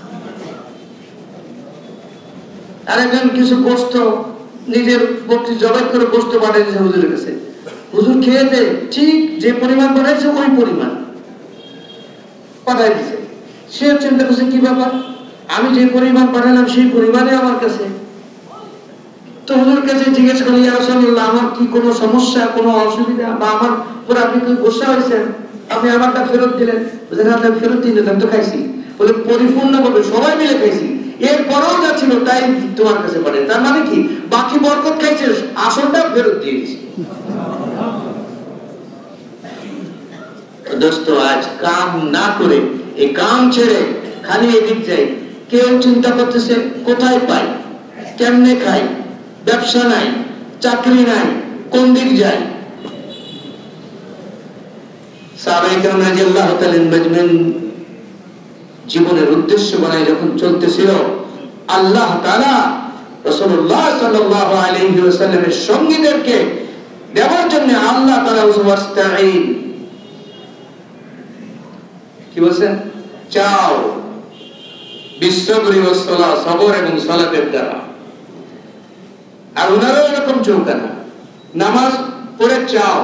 আরেকজন কিছু গোস্ত নিজের বকরি জবাই করে গোস্ত পাঠিয়েছে হুজুরের কাছে। হুজুর খেয়েছে, ঠিক যে পরিমাণ বানাইছে ওই পরিমাণ পাঠাই দিছে। সে চিন্তা করছে কি ব্যাপার, আমি যে পরিমাণ পাঠালাম সেই পরিমাণে আমার কাছে। তো হুজুর কাছে জিজ্ঞেস করি, ইয়া রাসূলুল্লাহ, আমার কি কোনো সমস্যা, কোনো অসুবিধা, বা আমার পর আপনি কি গোসা হয়েছেন, আপনি আমারটা ফেরত দিলেন? বলে না, আমি ফেরত দিলেন, আমি তো খাইছি। বলে পরিপূর্ণ ভাবে সবাই মিলে খাইছি, এরপরেও যা ছিল তাই তোমার কাছে পাঠাই। তার মানে কি, বাকি বরকত খাইছে, আসলটা ফেরত দিয়ে দিয়েছি। দোস্ত, আজ কাম না করে, এই কাম ছেড়ে খালি এদিক যাই। কেউ চিন্তা করতেছে কোথায় পাই, কেমনে খাই, ব্যবসা নাই, চাকরি নাই, কোন দিক যায়। সাহাবায়ে কেরাম রাদিয়াল্লাহু তাআলা আনহুম জীবনের উদ্দেশ্য বানায় যখন চলতেছিল, আল্লাহ তাআলা রাসূলুল্লাহ সাল্লাল্লাহু আলাইহি ওয়াসাল্লামের সঙ্গীদেরকে দেওয়ার জন্য আল্লাহ তাআলা ওয়াস্তাঈন কি বলেন? চাও বিশ্বগুরি ওয়াসসালাহ, সবর এবং সালাতের দ্বারা। আর ওনারও এরকম চৌকানা, নামাজ পড়ে চাও।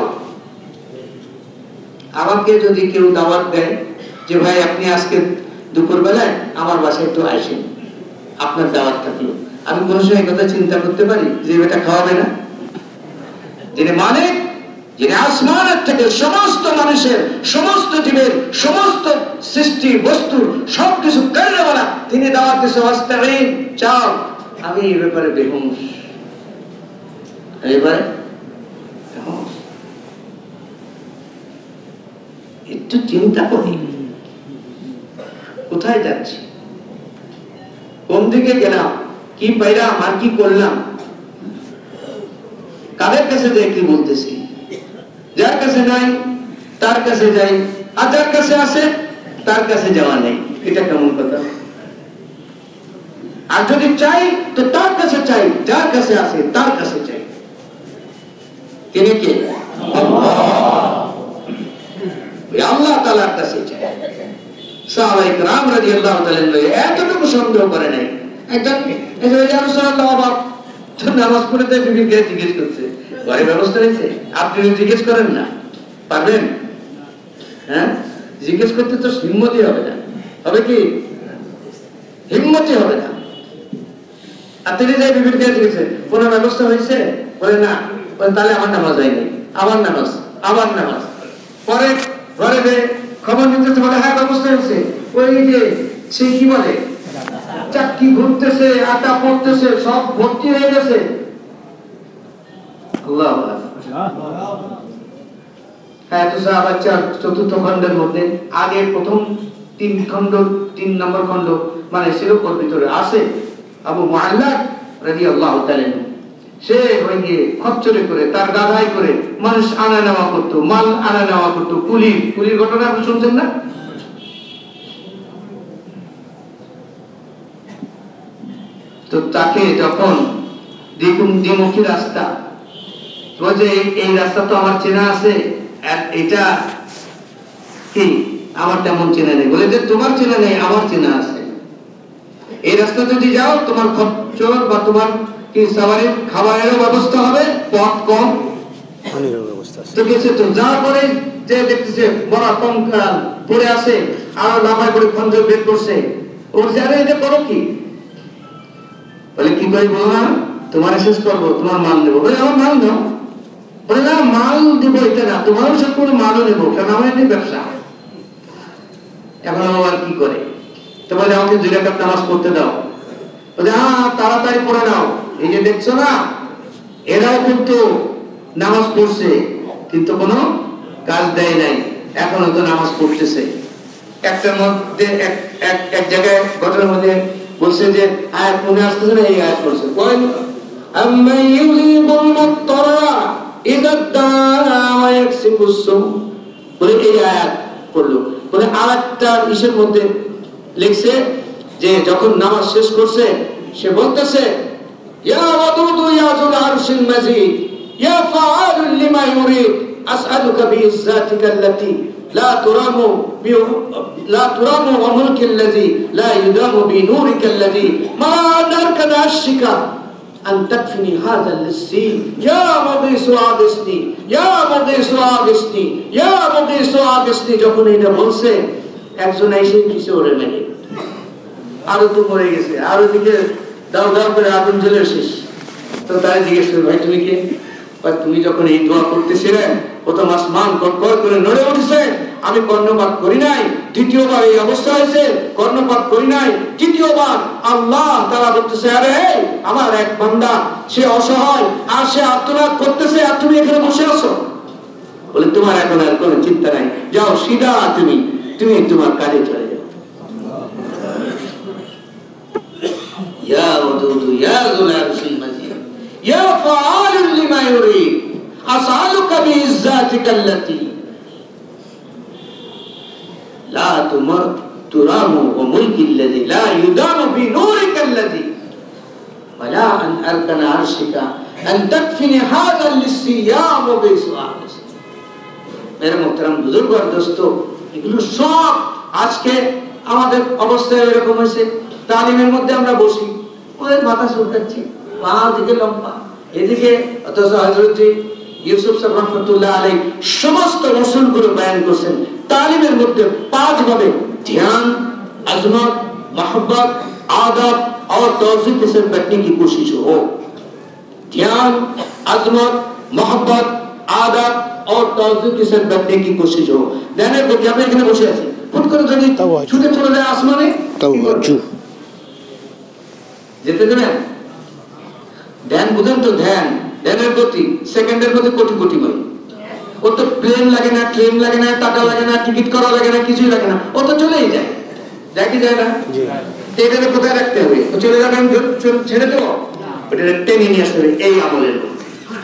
আমাকে যদি কেউ দাওয়াত দেয় যে ভাই আপনি আজকে দুপুর বেলায় আমার বাসায় একটু আসেন, আপনার দাওয়াত থাকলো, আমি কোন সময় কথা চিন্তা করতে পারি যে এটা খাওয়াবে না? যিনি মালিক, যিনি আসমানের থেকে সমস্ত মানুষের, সমস্ত জীবের, সমস্ত সৃষ্টি বস্তুর সবকিছু কারণওয়ালা, তিনি দাওয়াত দিয়েছে ওয়াস্তাঈন, চাও। আমি এই ব্যাপারে বেহুঁশ। এবারে একটু চিন্তা করি, কোথায় যাচ্ছি, কোন দিকে গেলাম, কি পাইলাম আর কি করলাম, কাদের কাছে যাই কি বলতেছি। যার কাছে নাই তার কাছে যাই, আর যার কাছে আছে তার কাছে যাওয়া নেই। এটা কেমন কথা? আর যদি চাই তো তার কাছে চাই, যার কাছে আছে তার কাছে চাই। তিনি কে? আল্লাহ তাআলার কাছে চাই। সাহাবায়ে কেরাম রাদিয়াল্লাহু তাআলা এতটুকু সন্দেহ করে নাই। একজন ইয়া রাসূলুল্লাহ, বাবা নামাজ পড়তে বিভিন্ন জিজ্ঞেস করছে, ঘরে ব্যবস্থা হয়েছে? আপনি জিজ্ঞেস করেন না, পারবেন? হ্যাঁ, জিজ্ঞেস করতে তো হিম্মতই হবে না। হবে কি? হিম্মতই হবে না। আর তিনি যাই বিভিন্ন জিজ্ঞেস, কোন ব্যবস্থা হয়েছে? বলে না। তাহলে আমার নামাজ হয়নি। আমার নামাজ, আমার নামাজ। পরে ঘরে খবর নিতেছে, বলে হ্যাঁ ব্যবস্থা হয়েছে। ওই যে সে কি বলে, চাকরি ঘুরতেছে, আটা পড়তেছে, সব ভর্তি হয়ে গেছে। আল্লাহ হ্যাঁ, তো বাচ্চা চতুর্থ খণ্ডের মধ্যে আগে প্রথম 3 খণ্ড, 3 নম্বর খণ্ড মানে ছিল ওর ভিতরে আছে আবু মুআল্লা রাদিয়াল্লাহু তাআলা। সে ওই গিয়ে খচ্চরে করে, তার গাধাই করে মানুষ আনা নেওয়া করতো, মাল আনা নেওয়া করতো। কুলির ঘটনা আপনি শুনছেন না? তো তাকে যখন দ্বিমুখী রাস্তা, বলছে এই রাস্তা তো আমার চেনা আছে, এটা কি আমার তেমন চেনা নেই। বলে যে তোমার চেনা নেই, আমার চেনা আছে। এই রাস্তা যদি যাও তোমার খরচ বা তোমার কি সাওয়ারির খাবারেরও ব্যবস্থা হবে, পথ কম, পানিরও ব্যবস্থা আছে। তো গেছে, তো যাওয়ার পরে যে দেখতেছে বড় কঙ্কাল পড়ে আছে, আর লাফায় করে খঞ্জর বের করছে। ওর যারা এটা করো কি? বলে কি করে? বলো না তোমার শেষ করবো, তোমার মাল নেবো। বলে আমার মাল নাও। বলে না, মাল দেবো এটা না, তোমারও শেষ করবো, মালও নেবো, কারণ আমার এটি ব্যবসা। এখন আবার কি করে? তো বলে আমাকে 2 রাকাত নামাজ পড়তে দাও। বলে হ্যাঁ তাড়াতাড়ি পড়ে নাও। এই যে দেখছো না, এরাও কিন্তু নামাজ পড়ছে কিন্তু কোনো কাজ দেয় নাই, এখনো তো নামাজ পড়তেছে। একটার মধ্যে এক জায়গায় ঘটনার মধ্যে বলছে যে আয়াত মনে আসতেছে না, এই আয়াত পড়ছে, আম্মা ইউজিবুল মুত্তারা ইযা দাআ ওয়া ইয়াকসিবুস সু। বলে এই আয়াত পড়লো। বলে আরেকটা ইসের মধ্যে লিখছে যে যখন নামাজ শেষ করছে সে বলতেছে ইয়া ওয়াদুদু ইয়া যুল আরশিল মাজিদ ইয়া ফাআলুল লিমা ইউরিদ আসআলুকা বিইজ্জাতিকা আল্লাতী لا ترام وملك الذي لا يدام بنورك الذي ما أركن عرشك أن تكفني هذا اللصي يا مغيث أغثني يا مغيث أغثني يا مغيث أغثني যখন এটা বলছে একজন এসে কিছু ওরে মেরে আরো তো মরে গেছে আর ওদিকে দাও দাও করে আগুন জ্বলে শেষ। তো তাই জিজ্ঞেস করি ভাই তুমি কে? তুমি যখন এই দোয়া করতেছিলেন প্রথম আসমান কড়কড় করে নড়ে উঠেছে, আমি কর্ণপাত করি নাই। দ্বিতীয়বার এই অবস্থা হয়েছে, কর্ণপাত করি নাই। তৃতীয়বার আল্লাহ তাআলা বলতেছে আরে আমার এক বান্দা সে অসহায় আর সে আর্তনাদ করতেছে আর তুমি এখানে বসে আছো। বলে তোমার এখন আর কোনো চিন্তা নাই, যাও সিধা তুমি তোমার কাজে চলে যাও। ইয়া ওয়াদুদু ইয়া যুল আরশিল মাজিদ ইয়া ফাআলুল লিমা ইউরিদ আসআলুকা বিইজ্জাতিকা আল্লাতী লা তুরামু ওয়া মুলকিল্লাযী লা ইউদামু বিনূরিকাল্লাযী ওয়ালা আন আরকানা আরশিকা আন তাকফিনি হাযা লিসসি ইয়া মুগীসু আহমিস। মেরে মোহতারাম বুজুর্গ আর দোস্ত, এগুলো সব আজকে আমাদের অবস্থা এরকম হয়েছে। তালিমের মধ্যে আমরা বসি, ওদের মাথা চুলকাচ্ছি, পা দিকে লম্বা এদিকে, অথচ হযরত ইউসুফ সাহেব রাহমাতুল্লাহ আলাইহি সমস্ত উসুলগুলো বয়ান করছেন। তালিমের মধ্যে 5 ভাবে ध्यान, अजमत, मोहब्बत, आदब और तौज़ीक़ से बैठने की कोशिश हो। ध्यान, अजमत, मोहब्बत, आदब और तौज़ीक़ से बैठने की कोशिश हो। ध्यान को क्या मैं এখানে বসে আছি, ফুট করে যদি ছুটে চলে যায় আসমানে, তাওয়াজ্জু যেতে দেবেন। ধ্যান বুঝেন তো? ধ্যানের গতি সেকেন্ডের মধ্যে কোটি কোটি মাইল। ও তো প্লেন লাগে না, ট্রেন লাগে না, টাকা লাগে না, টিকিট করা লাগে না, কিছুই লাগে না, ও তো চলেই যায়। কি যায় না? এটাকে কোথায় রাখতে হবে? ও চলে যাবে, আমি ছেড়ে দেবো? ওটা টেনে নিয়ে আসতে হবে এই আমলের মধ্যে।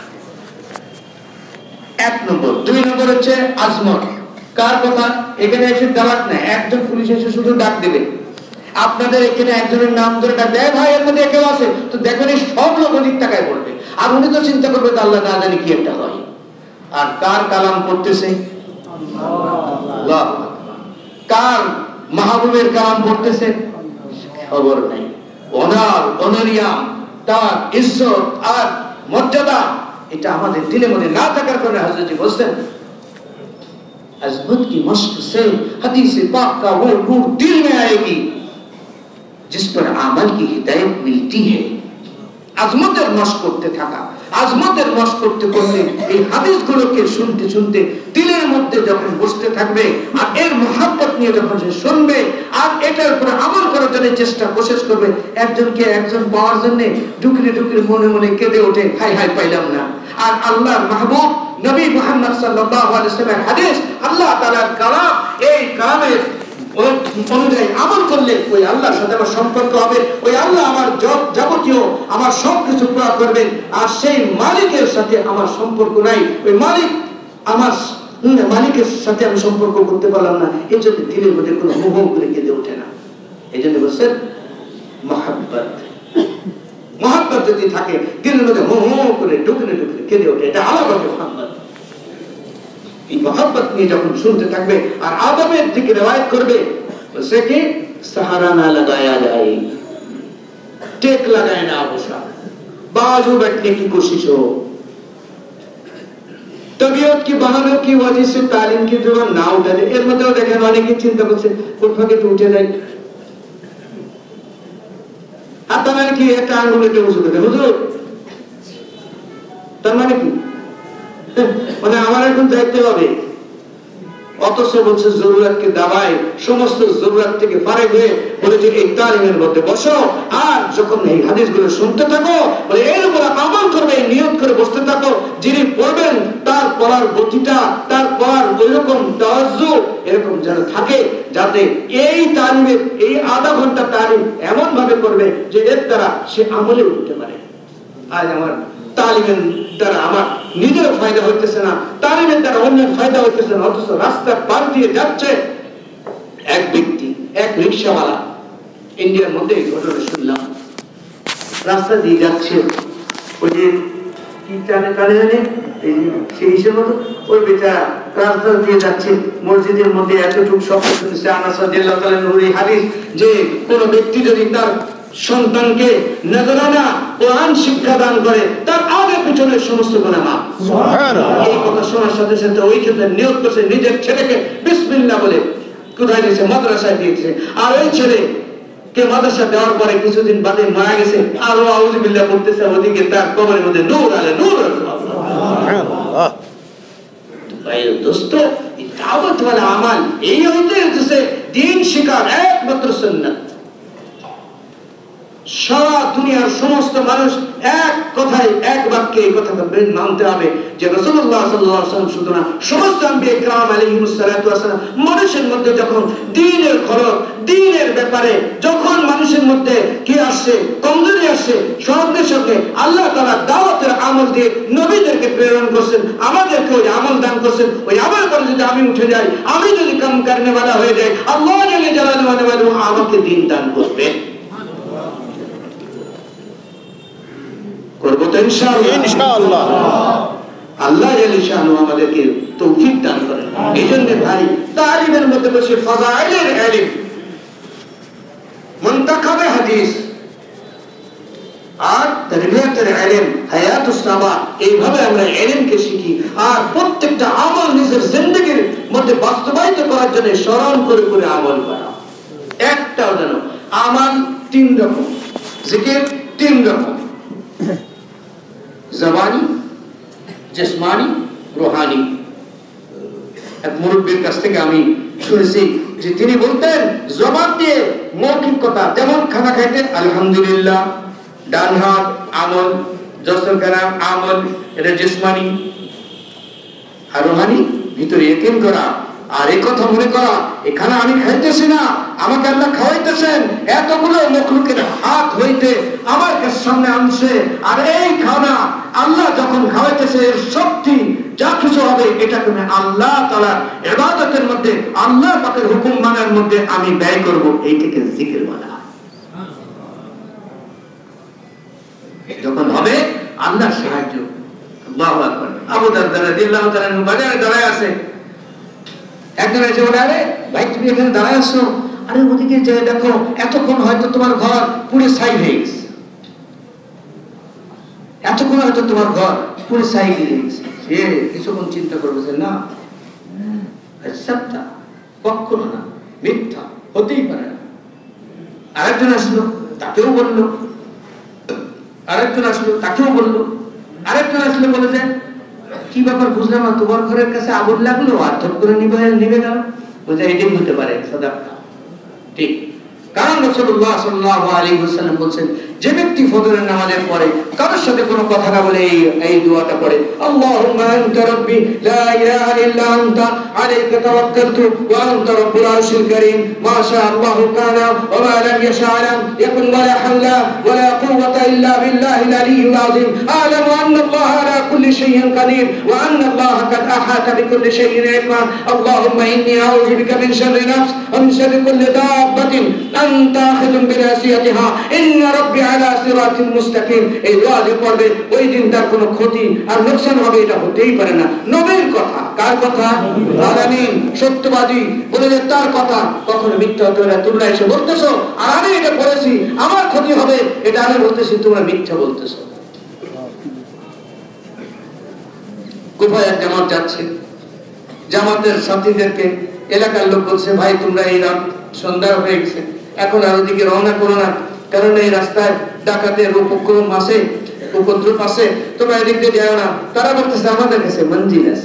1 নম্বর। 2 নম্বর হচ্ছে আজমত। কার কথা? এখানে এসে দাওয়াত নেই, একজন পুলিশ এসে শুধু ডাক দেবে। আপনাদের এখানে একজনের নাম ধরে ডাক দেয়, ভাই এর মধ্যে কেউ আছে, তো দেখুন এই সব লোক অধিক টাকায় পড়বে। আর উনি তো চিন্তা করবে আল্লাহ না জানি কি একটা হয়। আর কার কালাম পড়তেছে? আল্লাহ। কার মাহবুবের কালাম পড়তেছে? খবর নাই। ওনার অনরিয়া, তার ইজ্জত আর মর্যাদা এটা আমাদের দিলে মনে না থাকার কারণে হযরত জি বলছেন अज़मत की मश्क से हदीस पाक का वो नूर दिल में आएगी जिस पर अमल की हिदायत मिलती है। আজমতের মশক করতে থাকা, আজমতের মশক করতে করতে এই হাদিসগুলোকে শুনতে শুনতে দিলের মধ্যে যখন বসতে থাকবে আর এর মহব্বত নিয়ে যখন সে শুনবে আর এটার উপরে আমল করার জন্য চেষ্টা কোশিশ করবে, একজনকে একজন পাওয়ার জন্য ডুকরে ডুকরে মনে মনে কেঁদে ওঠে, হাই হাই পাইলাম না। আর আল্লাহর মাহবুব নবী মুহাম্মদ সাল্লাল্লাহু আলাইহি ওয়াসাল্লামের হাদিস, আল্লাহ তাআলার কালাম, এই কালামের অনুযায়ী আমল করলে ওই আল্লাহর সাথে আমার সম্পর্ক হবে, ওই আল্লাহ আমার যাবতীয় আমার সবকিছু পুরা করবেন। আর সেই মালিকের সাথে আমার সম্পর্ক নাই, ওই মালিক আমার মালিকের সাথে আমি সম্পর্ক করতে পারলাম না, এই জন্য দিলের মধ্যে কোনো মোহ করে কেঁদে ওঠে না। এই জন্য বলছেন মহব্বত। মহব্বত যদি থাকে দিলের মধ্যে মোহ করে ঢুকরে ঢুকরে কেঁদে ওঠে, এটা আলাদা মহব্বত। এই মহব্বত নিয়ে যখন শুনতে থাকবে আর আদবের দিকে রিওয়ায়াত করবে, বলছে কি सहारा ना लगाया जाए, टेक लगाए ना बसा, बाजू बैठने की कोशिश हो। तबीयत की बहानों की वजह से तालीम की जुबान ना उठा दे। এর মধ্যেও দেখেন অনেকে চিন্তা করছে কোন ফাঁকে তো উঠে যায়। আর তার মানে কি একটা আঙ্গুল একটু উঁচু করে হুজুর, তার মানে কি মানে আমার এখন দায়িত্ব হবে। অথচ বলছে জরুরতকে দাবায় সমস্ত জরুরত থেকে ফারেক হয়ে বলে যে এই তালিমের মধ্যে বসো আর যখন এই হাদিসগুলো শুনতে থাকো বলে এর উপর আমল করবে, নিয়ত করে বসতে থাকো। যিনি পড়বেন তার পড়ার গতিটা, তার পড়ার ওইরকম তাওয়াজ্জু এরকম যেন থাকে, যাতে এই তালিমের এই আধা ঘন্টা তালিম এমন ভাবে করবে যে এর দ্বারা সে আমলে উঠতে পারে। আজ আমার তালিমের দ্বারা আমার নিজের ফায়দা হইতেছে না, তালিমের দ্বারা অন্যের ফায়দা হইতেছে না, অথচ রাস্তার পার দিয়ে দিয়ে যাচ্ছে এক ব্যক্তি, এক রিক্সাওয়ালা, ইন্ডিয়ার মধ্যে এই ঘটনা শুনলাম, রাস্তা দিয়ে যাচ্ছে, ওই যে কি টানে জানে সেই হিসেবে ওই বেচারা রাস্তা দিয়ে যাচ্ছে, মসজিদের মধ্যে এতটুকু শব্দ শুনছে আনাস রাদিয়াল্লাহু তাআলা নূরি হাদিস যে কোন ব্যক্তি যদি তার সন্তানকে নজরানা কোরআন শিক্ষা দান করে তার আগে পিছনে সমস্ত গুনাহ মাফ। সুবহানাল্লাহ। এই কথা শোনার সাথে সাথে ওই ক্ষেত্রে নিয়ত করছে নিজের ছেলেকে বিসমিল্লাহ বলে কোথায় দিয়েছে, মাদ্রাসায় দিয়েছে। আর ওই ছেলে কে মাদ্রাসা দেওয়ার পরে কিছুদিন বাদে মারা গেছে, আরো আউযুবিল্লাহ পড়তেছে, ওদিকে তার কবরের মধ্যে নূর আলে নূর। সুবহানাল্লাহ। ভাই দোস্ত, এই দাওয়াত ওয়ালা আমাল এই হচ্ছে দ্বীন শিখার একমাত্র সুন্নাত। সারা দুনিয়ার সমস্ত মানুষ এক কথায় এক বাক্যে এই কথা মানতে হবে যে রাসূলুল্লাহ সাল্লাল্লাহু আলাইহি ওয়াসাল্লাম শুধু না, সমস্ত আম্বিয়া কিরাম আলাইহিমুস সালাতু ওয়াস সালাম মানুষের মধ্যে যখন দ্বীনের খলক, দ্বীনের ব্যাপারে যখন মানুষের মধ্যে কি আসছে, কমজোরি আসছে, সঙ্গে সঙ্গে আল্লাহ তাআলা দাওয়াতের আমল দিয়ে নবীদেরকে প্রেরণ করছেন, আমাদেরকে ওই আমল দান করছেন। ওই আমল করে যদি আমি উঠে যাই, আমি যদি কাম করনে वाला হয়ে যাই, আল্লাহ জাল্লাহু আমাকে দ্বীন দান করবেন। করব তো ইনশাআল্লাহ। আল্লাহ জাল্লাহু শানহু আমাদেরকে তৌফিক দান করেন। এইজন্য ভাই তালিমের মধ্যে বসে ফাযাইলের ইলম, মুনতাখাবে হাদিস আর তারবিয়াতের ইলম, হায়াতুস সাবা, এইভাবে আমরা ইলমকে শিখি। আর প্রত্যেকটা আমল নিজের জিন্দেগীর মধ্যে বাস্তবায়িত করার জন্য স্মরণ করে করে আমল করা। একটাও জানো আমল তিন রকম, জিকির তিন রকম, জবানি, জিসমানি, রুহানি। এক মুরব্বির কাছ থেকে আমি শুনেছি যে তিনি বলতেন জবান দিয়ে মৌখিক কথা, যেমন খানা খাইতে আলহামদুলিল্লাহ, ডান হাত আমল, জসর কালাম আমল, এটা জিসমানি। আর রুহানি ভিতরে ইয়াকিন করা আর এই কথা মনে করা এখানে আমি খাইতেছি না, আমাকে আল্লাহ খাওয়াইতেছেন, এতগুলো মখলুকের হাত হইতে আমার সামনে আনছে, আর এই খানা আল্লাহ যখন খাওয়াইতেছে এর শক্তি যা কিছু হবে এটা তুমি আল্লাহ তাআলার ইবাদতের মধ্যে, আল্লাহ পাকের হুকুম মানার মধ্যে আমি ব্যয় করব, এইটাকে জিকির বলা। যখন হবে আল্লাহর সাহায্য। আল্লাহু আকবার। আবু দারদা রাদিয়াল্লাহু তাআলা বাজারে দাঁড়ায় আছে, একজন এসে বলে, আরে ভাই তুমি এখানে দাঁড়ায় আছো, আরে ওদিকে যে দেখো এতক্ষণ হয়তো তোমার ঘর পুরো ছাই হয়ে গেছে, এতক্ষণ হয়তো তোমার ঘর পুরো ছাই হয়ে গেছে। সে কিছুক্ষণ চিন্তা করবে যে না, সত্যা কখনো না, মিথ্যা হতেই পারে না। আরেকজন আসলো, তাকেও বললো, আরেকজন আসলো, তাকেও বললো, আরেকজন আসলো, বলে যে কি ব্যাপার বুঝলাম না, তোমার ঘরের কাছে আগুন লাগলো আর ধপ করে নিভে গেল, বোঝা এটাই হতে পারে সাদাকা। ঠিক, কারণ রাসূলুল্লাহ সাল্লাল্লাহু আলাইহি ওয়াসাল্লাম বলেন যে ব্যক্তি ফজরের নামাজের পরে কারোর সাথে কোনো কথা না বলে এই দোয়াটা পড়ে, আল্লাহুম্মা আনতা রাব্বি লা ইলাহা ইল্লা আনতা আলাইকা তাওয়াক্কালতু ওয়া আনতা রাব্বুল আরশিল কারীম মা শা আল্লাহু কানা ওয়া মা লাম ইয়াশা লাম ইয়াকুন ওয়া লা হাওলা ওয়া লা কুওয়াতা ইল্লা বিল্লাহিল আলিয়্যিল আযীম আ'লামু আন্না আল্লাহা আলা কুল্লি শাইইন কাদির ওয়া আন্না আল্লাহা কাদ আহাতা বিকুল্লি শাইইন ইলমা আল্লাহুম্মা ইন্নী আউযু বিকা মিন শাররি নাফস ওয়া মিন শাররি কুল্লি দাব্বাতিন আনতা আখিযুন বিনাসিয়াতিহা ইন্না রাব্বি আলা সিরাতিল মুস্তাকিম। এই দোয়া যে পড়বে ওই দিন তার কোনো ক্ষতি আর লোকসান হবে এটা হতেই পারে না। নবীর কথা, কার কথা? আলামিন সত্যবাদী বলে যে তার কথা কখনো মিথ্যা হতে পারে না। তোমরা এসে বলতেছো আর আমি এটা বলেছি আমার ক্ষতি হবে, এটা আমি বলতেছি, তোমরা মিথ্যা বলতেছো। কোথায় এক জামাত যাচ্ছে, জামাতের সাথীদেরকে এলাকার লোক বলছে, ভাই তোমরা এই রাত সন্ধ্যা হয়ে গেছে, এখন আর ওদিকে রওনা করো না, কারণ এই রাস্তায় ডাকাতের উপক্রম আছে, উপদ্রব আছে, তোমরা এদিক দিয়ে যাও না। তারা বলতেছে আমাদের কাছে মঞ্জিল আছে।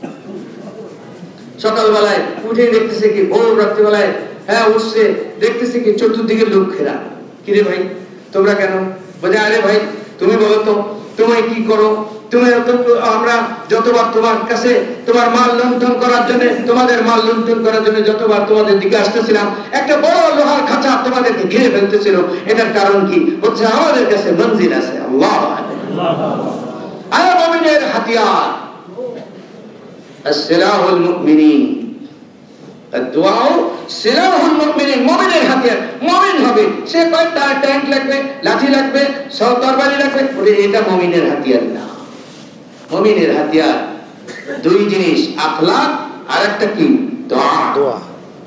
সকালবেলায় উঠে দেখতেছে কি, ভোর রাত্রিবেলায় উঠছে, দেখতেছে কি চতুর্দিকে লোক ঘেরা। কিরে ভাই তোমরা কেন? বলে আরে ভাই তুমি বলো তো তুমি কি করো, তুমি আমরা যতবার তোমার কাছে তোমার মাল লুণ্ঠন করার জন্য, তোমাদের মাল লুণ্ঠন করার জন্য যতবার তোমাদের দিকে আসতেছিলাম, একটা বড় লোহার খাঁচা তোমাদেরকে ঘিরে ফেলতেছিল, এটার কারণ কি? বলছে আমাদের কাছে মঞ্জিল আছে। আল্লাহু আকবার। মুমিনের হাতিয়ার আসসিলাহুল মুমিনিন, দোয়াও সিলাহুল মুমিনিন, মুমিনের হাতিয়ার। মুমিন হবে সে কয় তার ট্যাঙ্ক লাগবে, লাঠি লাগবে, তরবারি লাগবে, বলে এটা মুমিনের হাতিয়ার না। মুমিনের হাতিয়ার দুই জিনিস, আখলাক আর একটা কি, দোয়া।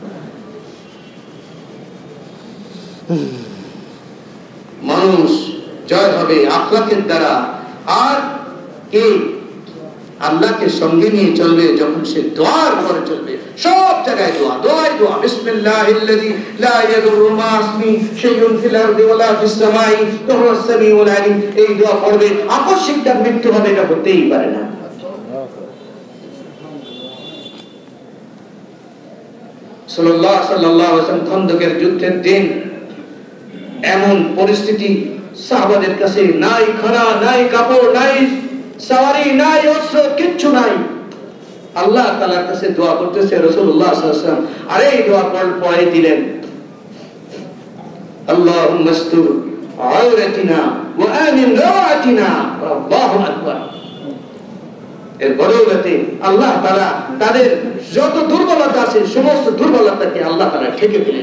মানুষ জয় হবে আখলাকের দ্বারা। আর কি, আল্লাহকে সঙ্গে নিয়ে চলবে যখন সে দোয়ার পরে চলবে, সব জায়গায় দোয়া, দোয়াই দোয়া। বিসমিল্লাহিল্লাযী লা ইয়াদুররু মা ইসমি শাইউন ফিল আরদি ওয়ালা ফিস সামাই ওয়া হুয়াস সামিউল আলিম। এই দোয়া পড়বে, আকস্মিক তার মৃত্যু হবে, এটা হতেই পারে না। সাল্লাল্লাহু আলাইহি ওয়াসাল্লাম খন্দকের যুদ্ধের দিন এমন পরিস্থিতি, সাহাবাদের কাছে নাই খানা, নাই কাপড়, নাই সাওয়ারি, নাই অস্ত্র, কিচ্ছু নাই। আল্লাহ তাআলার কাছে দোয়া করতেছে রাসূলুল্লাহ সাল্লাল্লাহু আলাইহি ওয়াসাল্লাম। আর এই দোয়া পড়ে দিলেন, আল্লাহুম্মা আস্তুর আওরাতিনা ওয়া আমিন রাওয়াতিনা। আল্লাহু আকবার। এর বদৌলতে আল্লাহ তাআলা তাদের যত দুর্বলতা আছে সমস্ত দুর্বলতাকে আল্লাহ তাআলা ঢেকে দিলেন।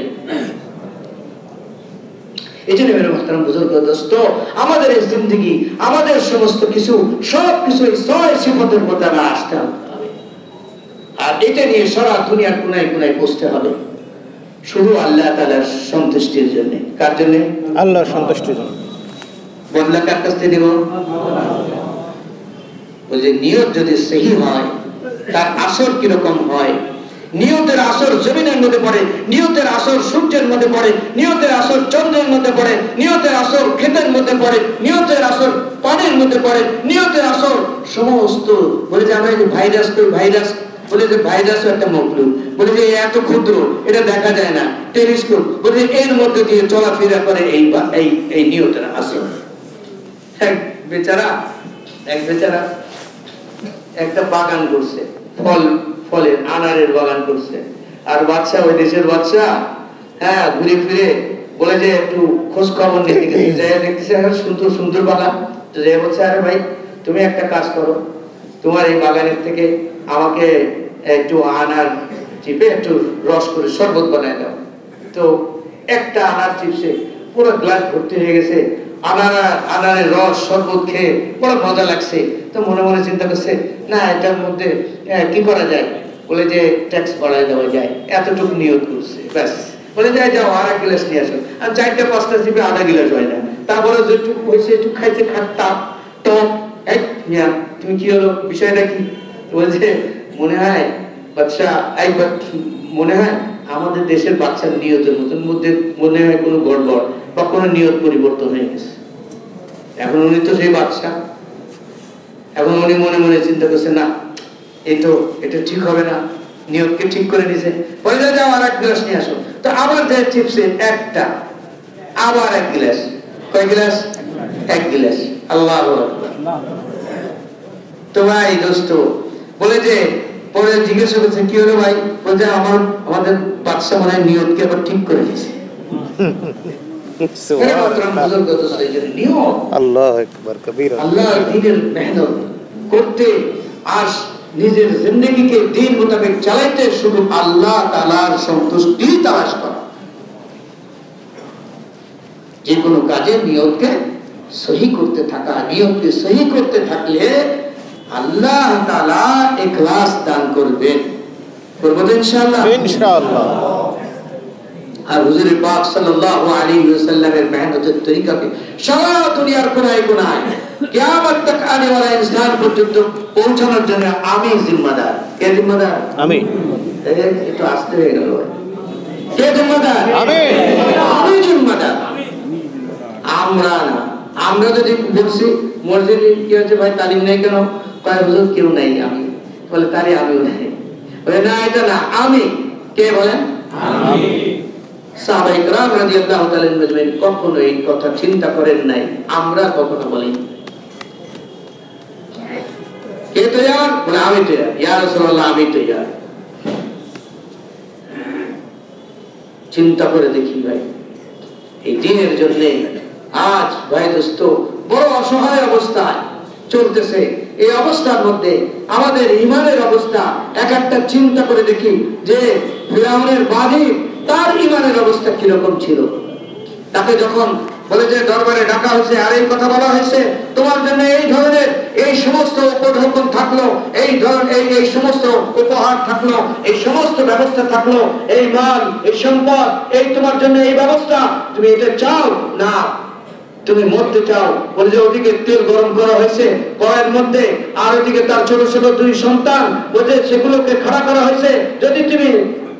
এই জন্য মেরে মুহতারাম বুজুর্গ দোস্ত, আমাদের এই জিন্দেগি, আমাদের সমস্ত কিছু, সব কিছু এই ছয় সিফাতের মধ্যে আমরা আসতে হবে। আর এটা নিয়ে সারা দুনিয়ার কোনায় কোনায় পৌঁছতে হবে, শুধু আল্লাহ তাআলার সন্তুষ্টির জন্য। কার জন্য? আল্লাহর সন্তুষ্টির জন্য। বদলা কার কাছ থেকে দেব? ওই যে নিয়ত যদি সহি হয়, তার আসর কিরকম হয়? নিয়তের আসর জমিনের মধ্যে পড়ে, নিয়তের আসর সূর্যের মধ্যে পড়ে, নিয়তের আসর চন্দ্রের মধ্যে পড়ে, নিয়তের আসর ক্ষেতের মধ্যে পড়ে, নিয়তের আসর পানির মধ্যে পড়ে, নিয়তের আসর সমস্ত। বলে যে আমরা ভাইরাস করি, ভাইরাস বলে যে ভাইরাসও একটা মখলুক, বলে যে এত ক্ষুদ্র, এটা দেখা যায় না, টেলিস্কোপ, বলে এর মধ্যে দিয়ে চলাফেরা করে এই নিয়তের আসর। এক বেচারা একটা বাগান করছে, ফলের আনারের বাগান করছে। আর বাচ্চা, ওই দেশের বাচ্চা, হ্যাঁ, ঘুরে ফিরে বলে যে একটু খোঁজ খবর নিতে গেছে, দেখতেছে সুন্দর সুন্দর বাগান। তো যে বলছে, আরে ভাই তুমি একটা কাজ করো, তোমার এই বাগানের থেকে আমাকে একটু আনার চিপে একটু রস করে শরবত বানায় দাও। তো একটা আনার চিপসে পুরো গ্লাস ভর্তি হয়ে গেছে আনারের রস, শরবত খেয়ে বড় মজা লাগছে। তো মনে মনে চিন্তা করছে, না এটার মধ্যে কি করা যায়? বলে যে ট্যাক্স বাড়ায় দেওয়া যায়, এতটুকু নিয়ত করছে, ব্যাস। বলে যায় যাও আর এক গ্লাস নিয়ে আসো। আর 4টা 5টা চিপে আধা গ্লাস হয় না। তারপরে যেটুকু হয়েছে একটু খাইতে খাট্টা টক। তুমি কি হলো, বিষয়টা কি? বলছে মনে হয় বাচ্চা, মনে হয় আমাদের দেশের বাচ্চার নিয়তের মধ্যে মনে হয় কোনো গড়বড় বা কোনো নিয়ত পরিবর্তন হয়ে গেছে। এখন উনি তো সেই বাচ্চা, এখন উনি মনে মনে চিন্তা করছে, না এটা ঠিক হবে না, নিয়তকে ঠিক করে নিছে। পরে যাও আর এক গ্লাস নিয়ে আসো। তো আবার যায় চিপসে একটা, আবার এক গ্লাস। কয় গ্লাস? এক গ্লাস। আল্লাহু আকবার। তো ভাই দোস্ত বলে যে, পরে জিজ্ঞাসা করছে কি হলো ভাই? বলছে আমাদের বাচ্চা মনে হয় নিয়তকে আবার ঠিক করে দিয়েছে। আল্লাহর দ্বীনের মেহনত করতে আর নিজের জিন্দেগিকে দ্বীন মোতাবেক চালাইতে শুধু আল্লাহ তাআলার সন্তুষ্টি তালাশ করা। যে কোনো কাজে নিয়তকে সহি করতে থাকা, নিয়তকে সহি করতে থাকলে আল্লাহ তাআলা ইখলাস দান করবেন। করব তো ইনশাআল্লাহ। ইনশাআল্লাহ। আর হুজুর পাক সাল্লাল্লাহু আলাইহি ওয়াসাল্লামের মেহনতের তরিকাকে সারা দুনিয়ার কোনায় কোনায় কিয়ামত তক আনে ওয়ালা ইনসান পর্যন্ত পৌঁছানোর জন্য আমি জিম্মাদার। কে জিম্মাদার? আমি। একটু আস্তে হয়ে গেল। কে জিম্মাদার? আমি জিম্মাদার। আমরা যদি বলছি মসজিদে কি হচ্ছে ভাই তালিম নেই কেন? কয় হুজুর কেউ নাই, আমি। বলে তারে আমিও নাই। বলে না এটা না, আমি। কে বলেন? আমি। সাহাবায়ে কেরাম রাদিয়াল্লাহু তাআলা আজমাইন কখনো এই কথা চিন্তা করেন নাই, আমরা কখনো বলি। কে তৈয়ার? বলে আমি তৈয়ার। ইয়া রাসূলুল্লাহ আমি তৈয়ার। চিন্তা করে দেখি ভাই, এই দ্বীনের জন্য আজ ভাই দোস্ত বড় অসহায় অবস্থায় চলতেছে। এই অবস্থার মধ্যে আমাদের ঈমানের অবস্থা এক একটা চিন্তা করে দেখি যে ফিরআউনের বাদী তার ঈমানের অবস্থা কিরকম ছিল। তাকে যখন বলে যে দরবারে ডাকা হয়েছে আর এই কথা বলা হয়েছে, তোমার জন্য এই ধরনের এই সমস্ত উপঢৌকন থাকলো, এই সমস্ত উপহার থাকলো, এই সমস্ত ব্যবস্থা থাকলো, এই মাল, এই সম্পদ, এই তোমার জন্য এই ব্যবস্থা, তুমি এটা চাও না তুমি মরতে চাও? বলে যে ওদিকে তেল গরম করা হয়েছে কড়াইয়ের মধ্যে, আর ওদিকে তার ছোট ছোট 2 সন্তান, বলে সেগুলোকে খাড়া করা হয়েছে, যদি তুমি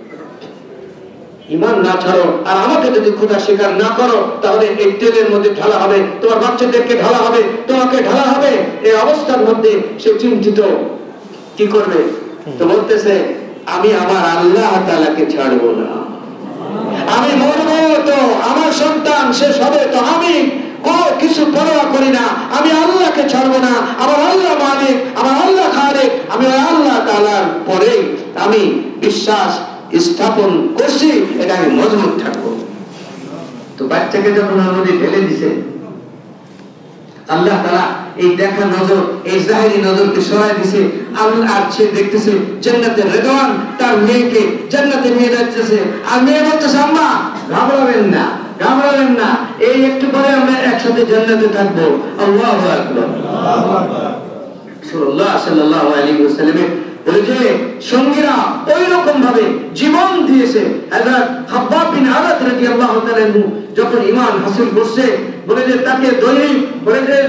ঈমান না ছাড়ো আর আমাকে যদি খোদা স্বীকার না করো, তাহলে এই তেলের মধ্যে ঢালা হবে, তোমার বাচ্চাদেরকে ঢালা হবে, তোমাকে ঢালা হবে। এই অবস্থার মধ্যে সে চিন্তিত কি করবে। তো বলতেছে আমি আমার আল্লাহ তাআলাকে ছাড়বো না, আমি মরবো তো আমার সন্তান শেষ হবে তো আমি কোনো কিছু পরোয়া করি না, আমি আল্লাহকে ছাড়বো না। আমার আল্লাহ মালিক, আমার আল্লাহ খালিক, আমি আল্লাহ তাআলার পরেই আমি বিশ্বাস স্থাপন করছি, এটা আমি মজবুত থাকবো। তো বাচ্চাকে যখন নদী ঢেলে দিছে, আল্লাহ তাআলা এই দেখা নজর, এই জাহিরি নজরকে সরাই দিছে। আল্লাহ আর সে দেখতেছে জান্নাতের রেদওয়ান তার মেয়েকে জান্নাতে নিয়ে যাচ্ছে, আর মেয়ে বলতেছে আম্মা ঘাবড়াবেন না, ঘাবড়াবেন না, এই একটু পরে আমরা একসাথে জান্নাতে থাকবো। আল্লাহু আকবার। রাসূলুল্লাহ সাল্লাল্লাহু আলাইহি ওয়াসাল্লামের ওই যে সঙ্গীরা ওই রকম ভাবে জীবন দিয়েছে। হযরত খাব্বাব বিন আরাদ রাদিয়াল্লাহু তাআলা যখন ঈমান হাসিল করছে, বলে যে তাকে দৈনিক বলে যে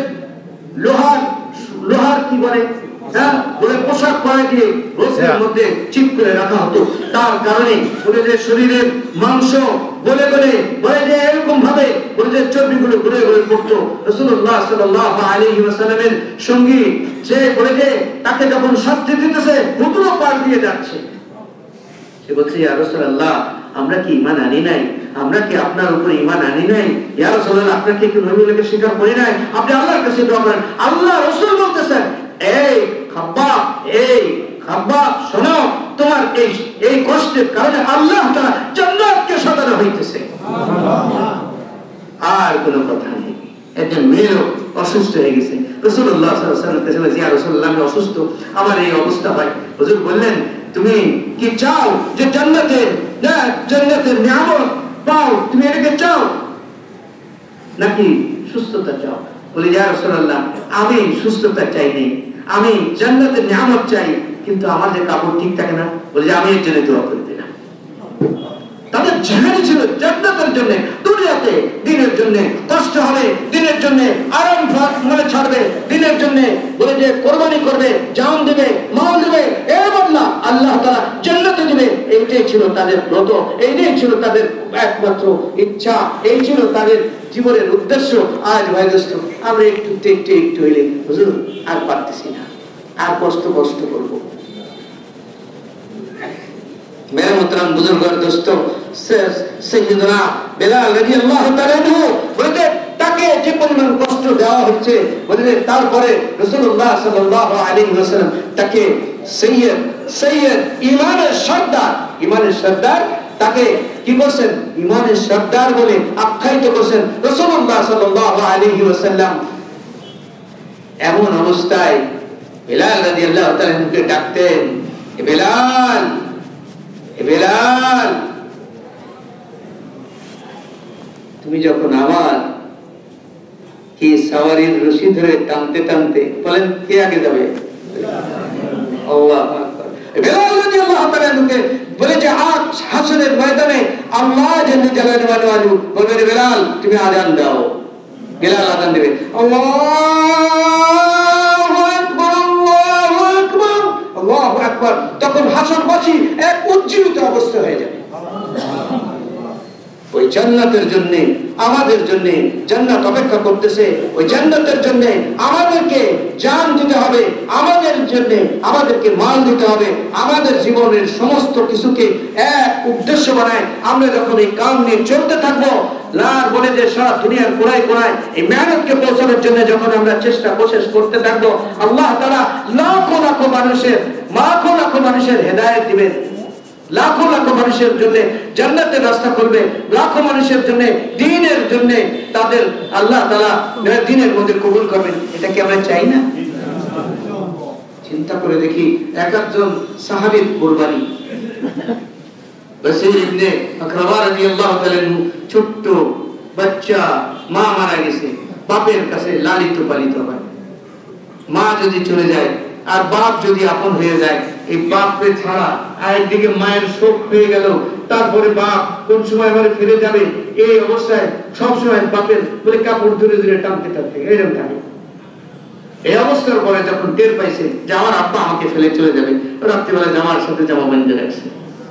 লোহার কি বলে, হ্যাঁ বলে পোশাক পরে দিয়ে রোজের মধ্যে চিপ করে রাখা হতো। তার কারণে বলে যে শরীরের মাংস গলে গলে বলে যে এরকম ভাবে বলে যে চর্বিগুলো ঘুরে ঘুরে পড়তো। রাসূলুল্লাহ সাল্লাল্লাহু আলাইহি ওয়াসাল্লামের সঙ্গী সে বলে যে তাকে যখন শাস্তি দিতেছে হুতুরও পার দিয়ে যাচ্ছে, সে বলছে ইয়া রাসূলুল্লাহ আমরা কি ঈমান আনি নাই, আমরা কি আপনার উপরে ঈমান আনি নাই? ইয়া রাসূলুল্লাহ আপনাকে কি নবীকে স্বীকার করি নাই? আপনি আল্লাহর কাছে দোয়া করেন। আল্লাহ রাসূল বলতেছেন এই খাব্বাব শোনো, তোমার এই কষ্টের কারণে আল্লাহ তাআলা জান্নাতকে সাজানো হইতেছে। আর কোনো কথা নেই। একজন মেয়েও অসুস্থ হয়ে গেছে, রাসূলুল্লাহ সাল্লাল্লাহু আলাইহি ওয়াসাল্লাম কাছে বলেছে ইয়া রাসূলুল্লাহ আমি অসুস্থ, আমার এই অবস্থা হয়। হুজুর বললেন তুমি কি চাও যে জান্নাতের নিয়ামত পাও, তুমি এটাকে চাও নাকি সুস্থতা চাও? বলে ইয়া রাসূলুল্লাহ আমি সুস্থতা চাই নাই, আমি জান্নাতের নিয়ামত চাই, কিন্তু আমার যে কাপড় ঠিক থাকে না। বলে যে আমি এর জন্য দোয়া করে দিলাম। তাদের জাহানি ছিল জান্নাতের জন্য, দুনিয়াতে দিনের জন্য কষ্ট হবে, দিনের জন্য আরাম মানে ছাড়বে, দিনের জন্য বলে যে কোরবানি করবে, জান দেবে, মাল দেবে, এর বদলা আল্লাহ তাআলা জান্নাতে দিবে। এইটাই ছিল তাদের ব্রত, এইটাই ছিল তাদের একমাত্র ইচ্ছা, এই ছিল তাদের জীবনের উদ্দেশ্য। আজ ভাই দোস্ত আমরা একটু হইলে হুজুর আর পারতেছি না, আর কষ্ট করবো। মেরে মোহতারাম বুজুর্গের দোস্ত সাইয়্যিদুনা বেলাল রাদিয়াল্লাহু তাআলা আনহু বলে তাকে যে পরিমাণ কষ্ট দেওয়া হচ্ছে, বলে তারপরে রাসূলুল্লাহ সাল্লাল্লাহু আলাইহি ওয়াসাল্লাম তাকে সাইয়্যিদ ঈমানের সর্দার তাকে কি করছেন? ঈমানের সর্দার বলে আখ্যায়িত করছেন রাসূলুল্লাহ সাল্লাল্লাহু আলাইহি ওয়াসাল্লাম। এমন অবস্থায় বেলাল রাদিয়াল্লাহু তাআলা আনহুকে ডাকতেন, বেলাল তুমি যখন আমার কি সাওয়ারির রশি ধরে টানতে টানতে বলেন কে আগে যাবে? আল্লাহু আকবার। বেলাল রাদিয়াল্লাহু তাআলা আনহুকে বলে যে হাসরের ময়দানে আল্লাহ জাল্লা জালালুহু বলবে বেলাল তুমি আযান দাও। বেলাল আযান দেবে, আল্লাহু আকবার আল্লাহু আকবার আল্লাহু আকবার। তখন হাসরবাসী এক উজ্জীবিত অবস্থা হয়ে যাবে। ওই জান্নাতের জন্য আমাদের জন্য জান্নাত অপেক্ষা করতেছে, ওই জান্নাতের জন্য আমাদেরকে জান দিতে হবে, আমাদের জন্য আমাদেরকে মাল দিতে হবে, আমাদের জীবনের সমস্ত কিছুকে এক উদ্দেশ্য বানায় আমরা যখন এই কাম নিয়ে চলতে থাকবো, লার বলে যে সারা দুনিয়ার কোনায় এই মেহনতকে পৌঁছানোর জন্য যখন আমরা কোশিশ করতে থাকবো, আল্লাহ তাআলা লাখো লাখো মানুষের হেদায়েত দিবেন, লাখো মানুষের জন্য জান্নাতের রাস্তা খুলবে, লাখো মানুষের জন্য দ্বীনের জন্য তাদের আল্লাহ তাআলা দ্বীনের মধ্যে কবুল করবেন। এটা কি আমরা চাই না? চিন্তা করে দেখি এক একজন সাহাবীর কুরবানি। বসীর ইবনে আকরামা রাদিয়াল্লাহু তাআলা ছোট্ট বাচ্চা, মা মারা গেছে, বাপের কাছে লালিত পালিত হয়। মা যদি চলে যায় আর বাপ যদি আপন হয়ে যায়, এই বাপকে ছাড়া আর একদিকে মায়ের শোক হয়ে গেল, তারপরে বাপ কোন সময় আবার ফিরে যাবে, এই অবস্থায় সবসময় বাপের বলে কাপড় ধরে ধরে টানতে টানতে এরকম থাকে। এই অবস্থার পরে যখন টের পাইছে যে আমার আব্বা আমাকে ফেলে চলে যাবে, রাত্রিবেলা জামার সাথে জামা বেঁধে রাখছে।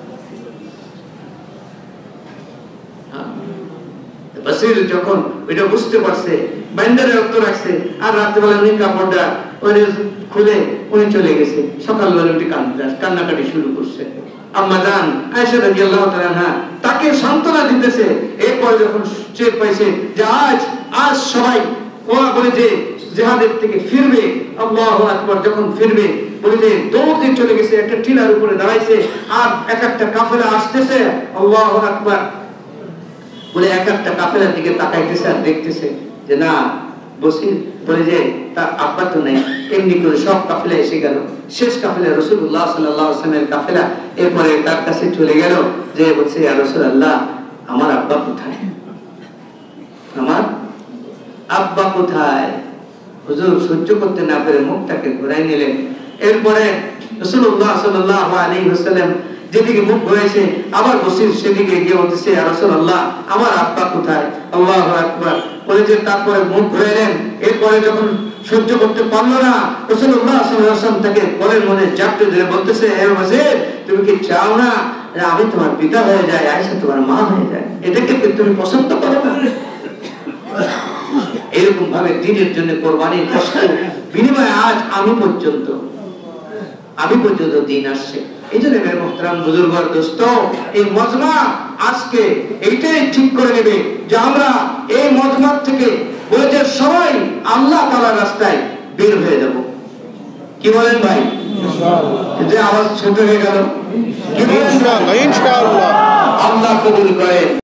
বসীর যখন এটা বুঝতে পারছে, বেঁধে রক্ত রাখছে, আর রাত্রিবেলা উনি কাপড়টা খুলে উনি চলে গেছে। সকালবেলা উঠে কান্নাকাটি শুরু করছে। আম্মা জান আয়েশা রাদিয়াল্লাহু তাআলা আনহা তাকে সান্ত্বনা দিতেছে। এরপর যখন টের পাইছে যে আজ সবাই ওরা বলে যে জিহাদের থেকে ফিরবে, আল্লাহু আকবার, যখন ফিরবে বলে যে দৌড় দিয়ে চলে গেছে, একটা টিলার উপরে দাঁড়াইছে, আর এক একটা কাফেলা আসতেছে, আল্লাহু আকবার বলে এক একটা কাফেলার দিকে তাকাইতেছে আর দেখতেছে যে না, বসীর বলে যে তার আব্বা তো নেই। এমনি করে সব কাফেলা এসে গেল। শেষ কাফেলা রাসূলুল্লাহ সাল্লাল্লাহু আলাইহি ওয়াসাল্লামের কাফেলা। এরপরে তার কাছে চলে গেল, যে বলছে ইয়া রাসূলুল্লাহ, আমার আব্বা কোথায়? আমার আব্বা কোথায়? হুজুর সহ্য করতে না পেরে মুখটাকে ঘুরাই নিলেন। এরপরে রাসূলুল্লাহ সাল্লাল্লাহু আলাইহি ওয়াসাল্লাম যেদিকে মুখ ঘুরাইছে, আবার বসীর সেদিকে গিয়ে বলতেছে ইয়া রাসূলুল্লাহ, আমার আব্বা কোথায়? আল্লাহু আকবার বলে যে তারপরে মুখ ঘুরাইলেন। এরপরে যখন সহ্য করতে পারলো না, রাসূলুল্লাহ সাল্লাল্লাহু আলাইহি ওয়াসাল্লাম তাকে কোলের মধ্যে জাপটে ধরে বলতেছে, হে বসীর, তুমি কি চাও না আমি তোমার পিতা হয়ে যাই, আয়েশা তোমার মা হয়ে যায়? এটাকে তুমি পছন্দ করো না? এরকম ভাবে দিনের জন্য কোরবানির কষ্ট বিনিময়ে আজ আমি পর্যন্ত দিন আসছে। এই জন্য মেরে মুহতারাম বুজুর্গ আর দোস্ত, এই মজমা আজকে এইটাই ঠিক করে নেবে যে আমরা এই মজমা থেকে বলেছে সবাই আল্লাহ তাআলার রাস্তায় বের হয়ে যাব। কি বলেন ভাই? যে আওয়াজ ছোট হয়ে গেল, কি বলেন? ইনশাআল্লাহ আল্লাহ কবুল করে।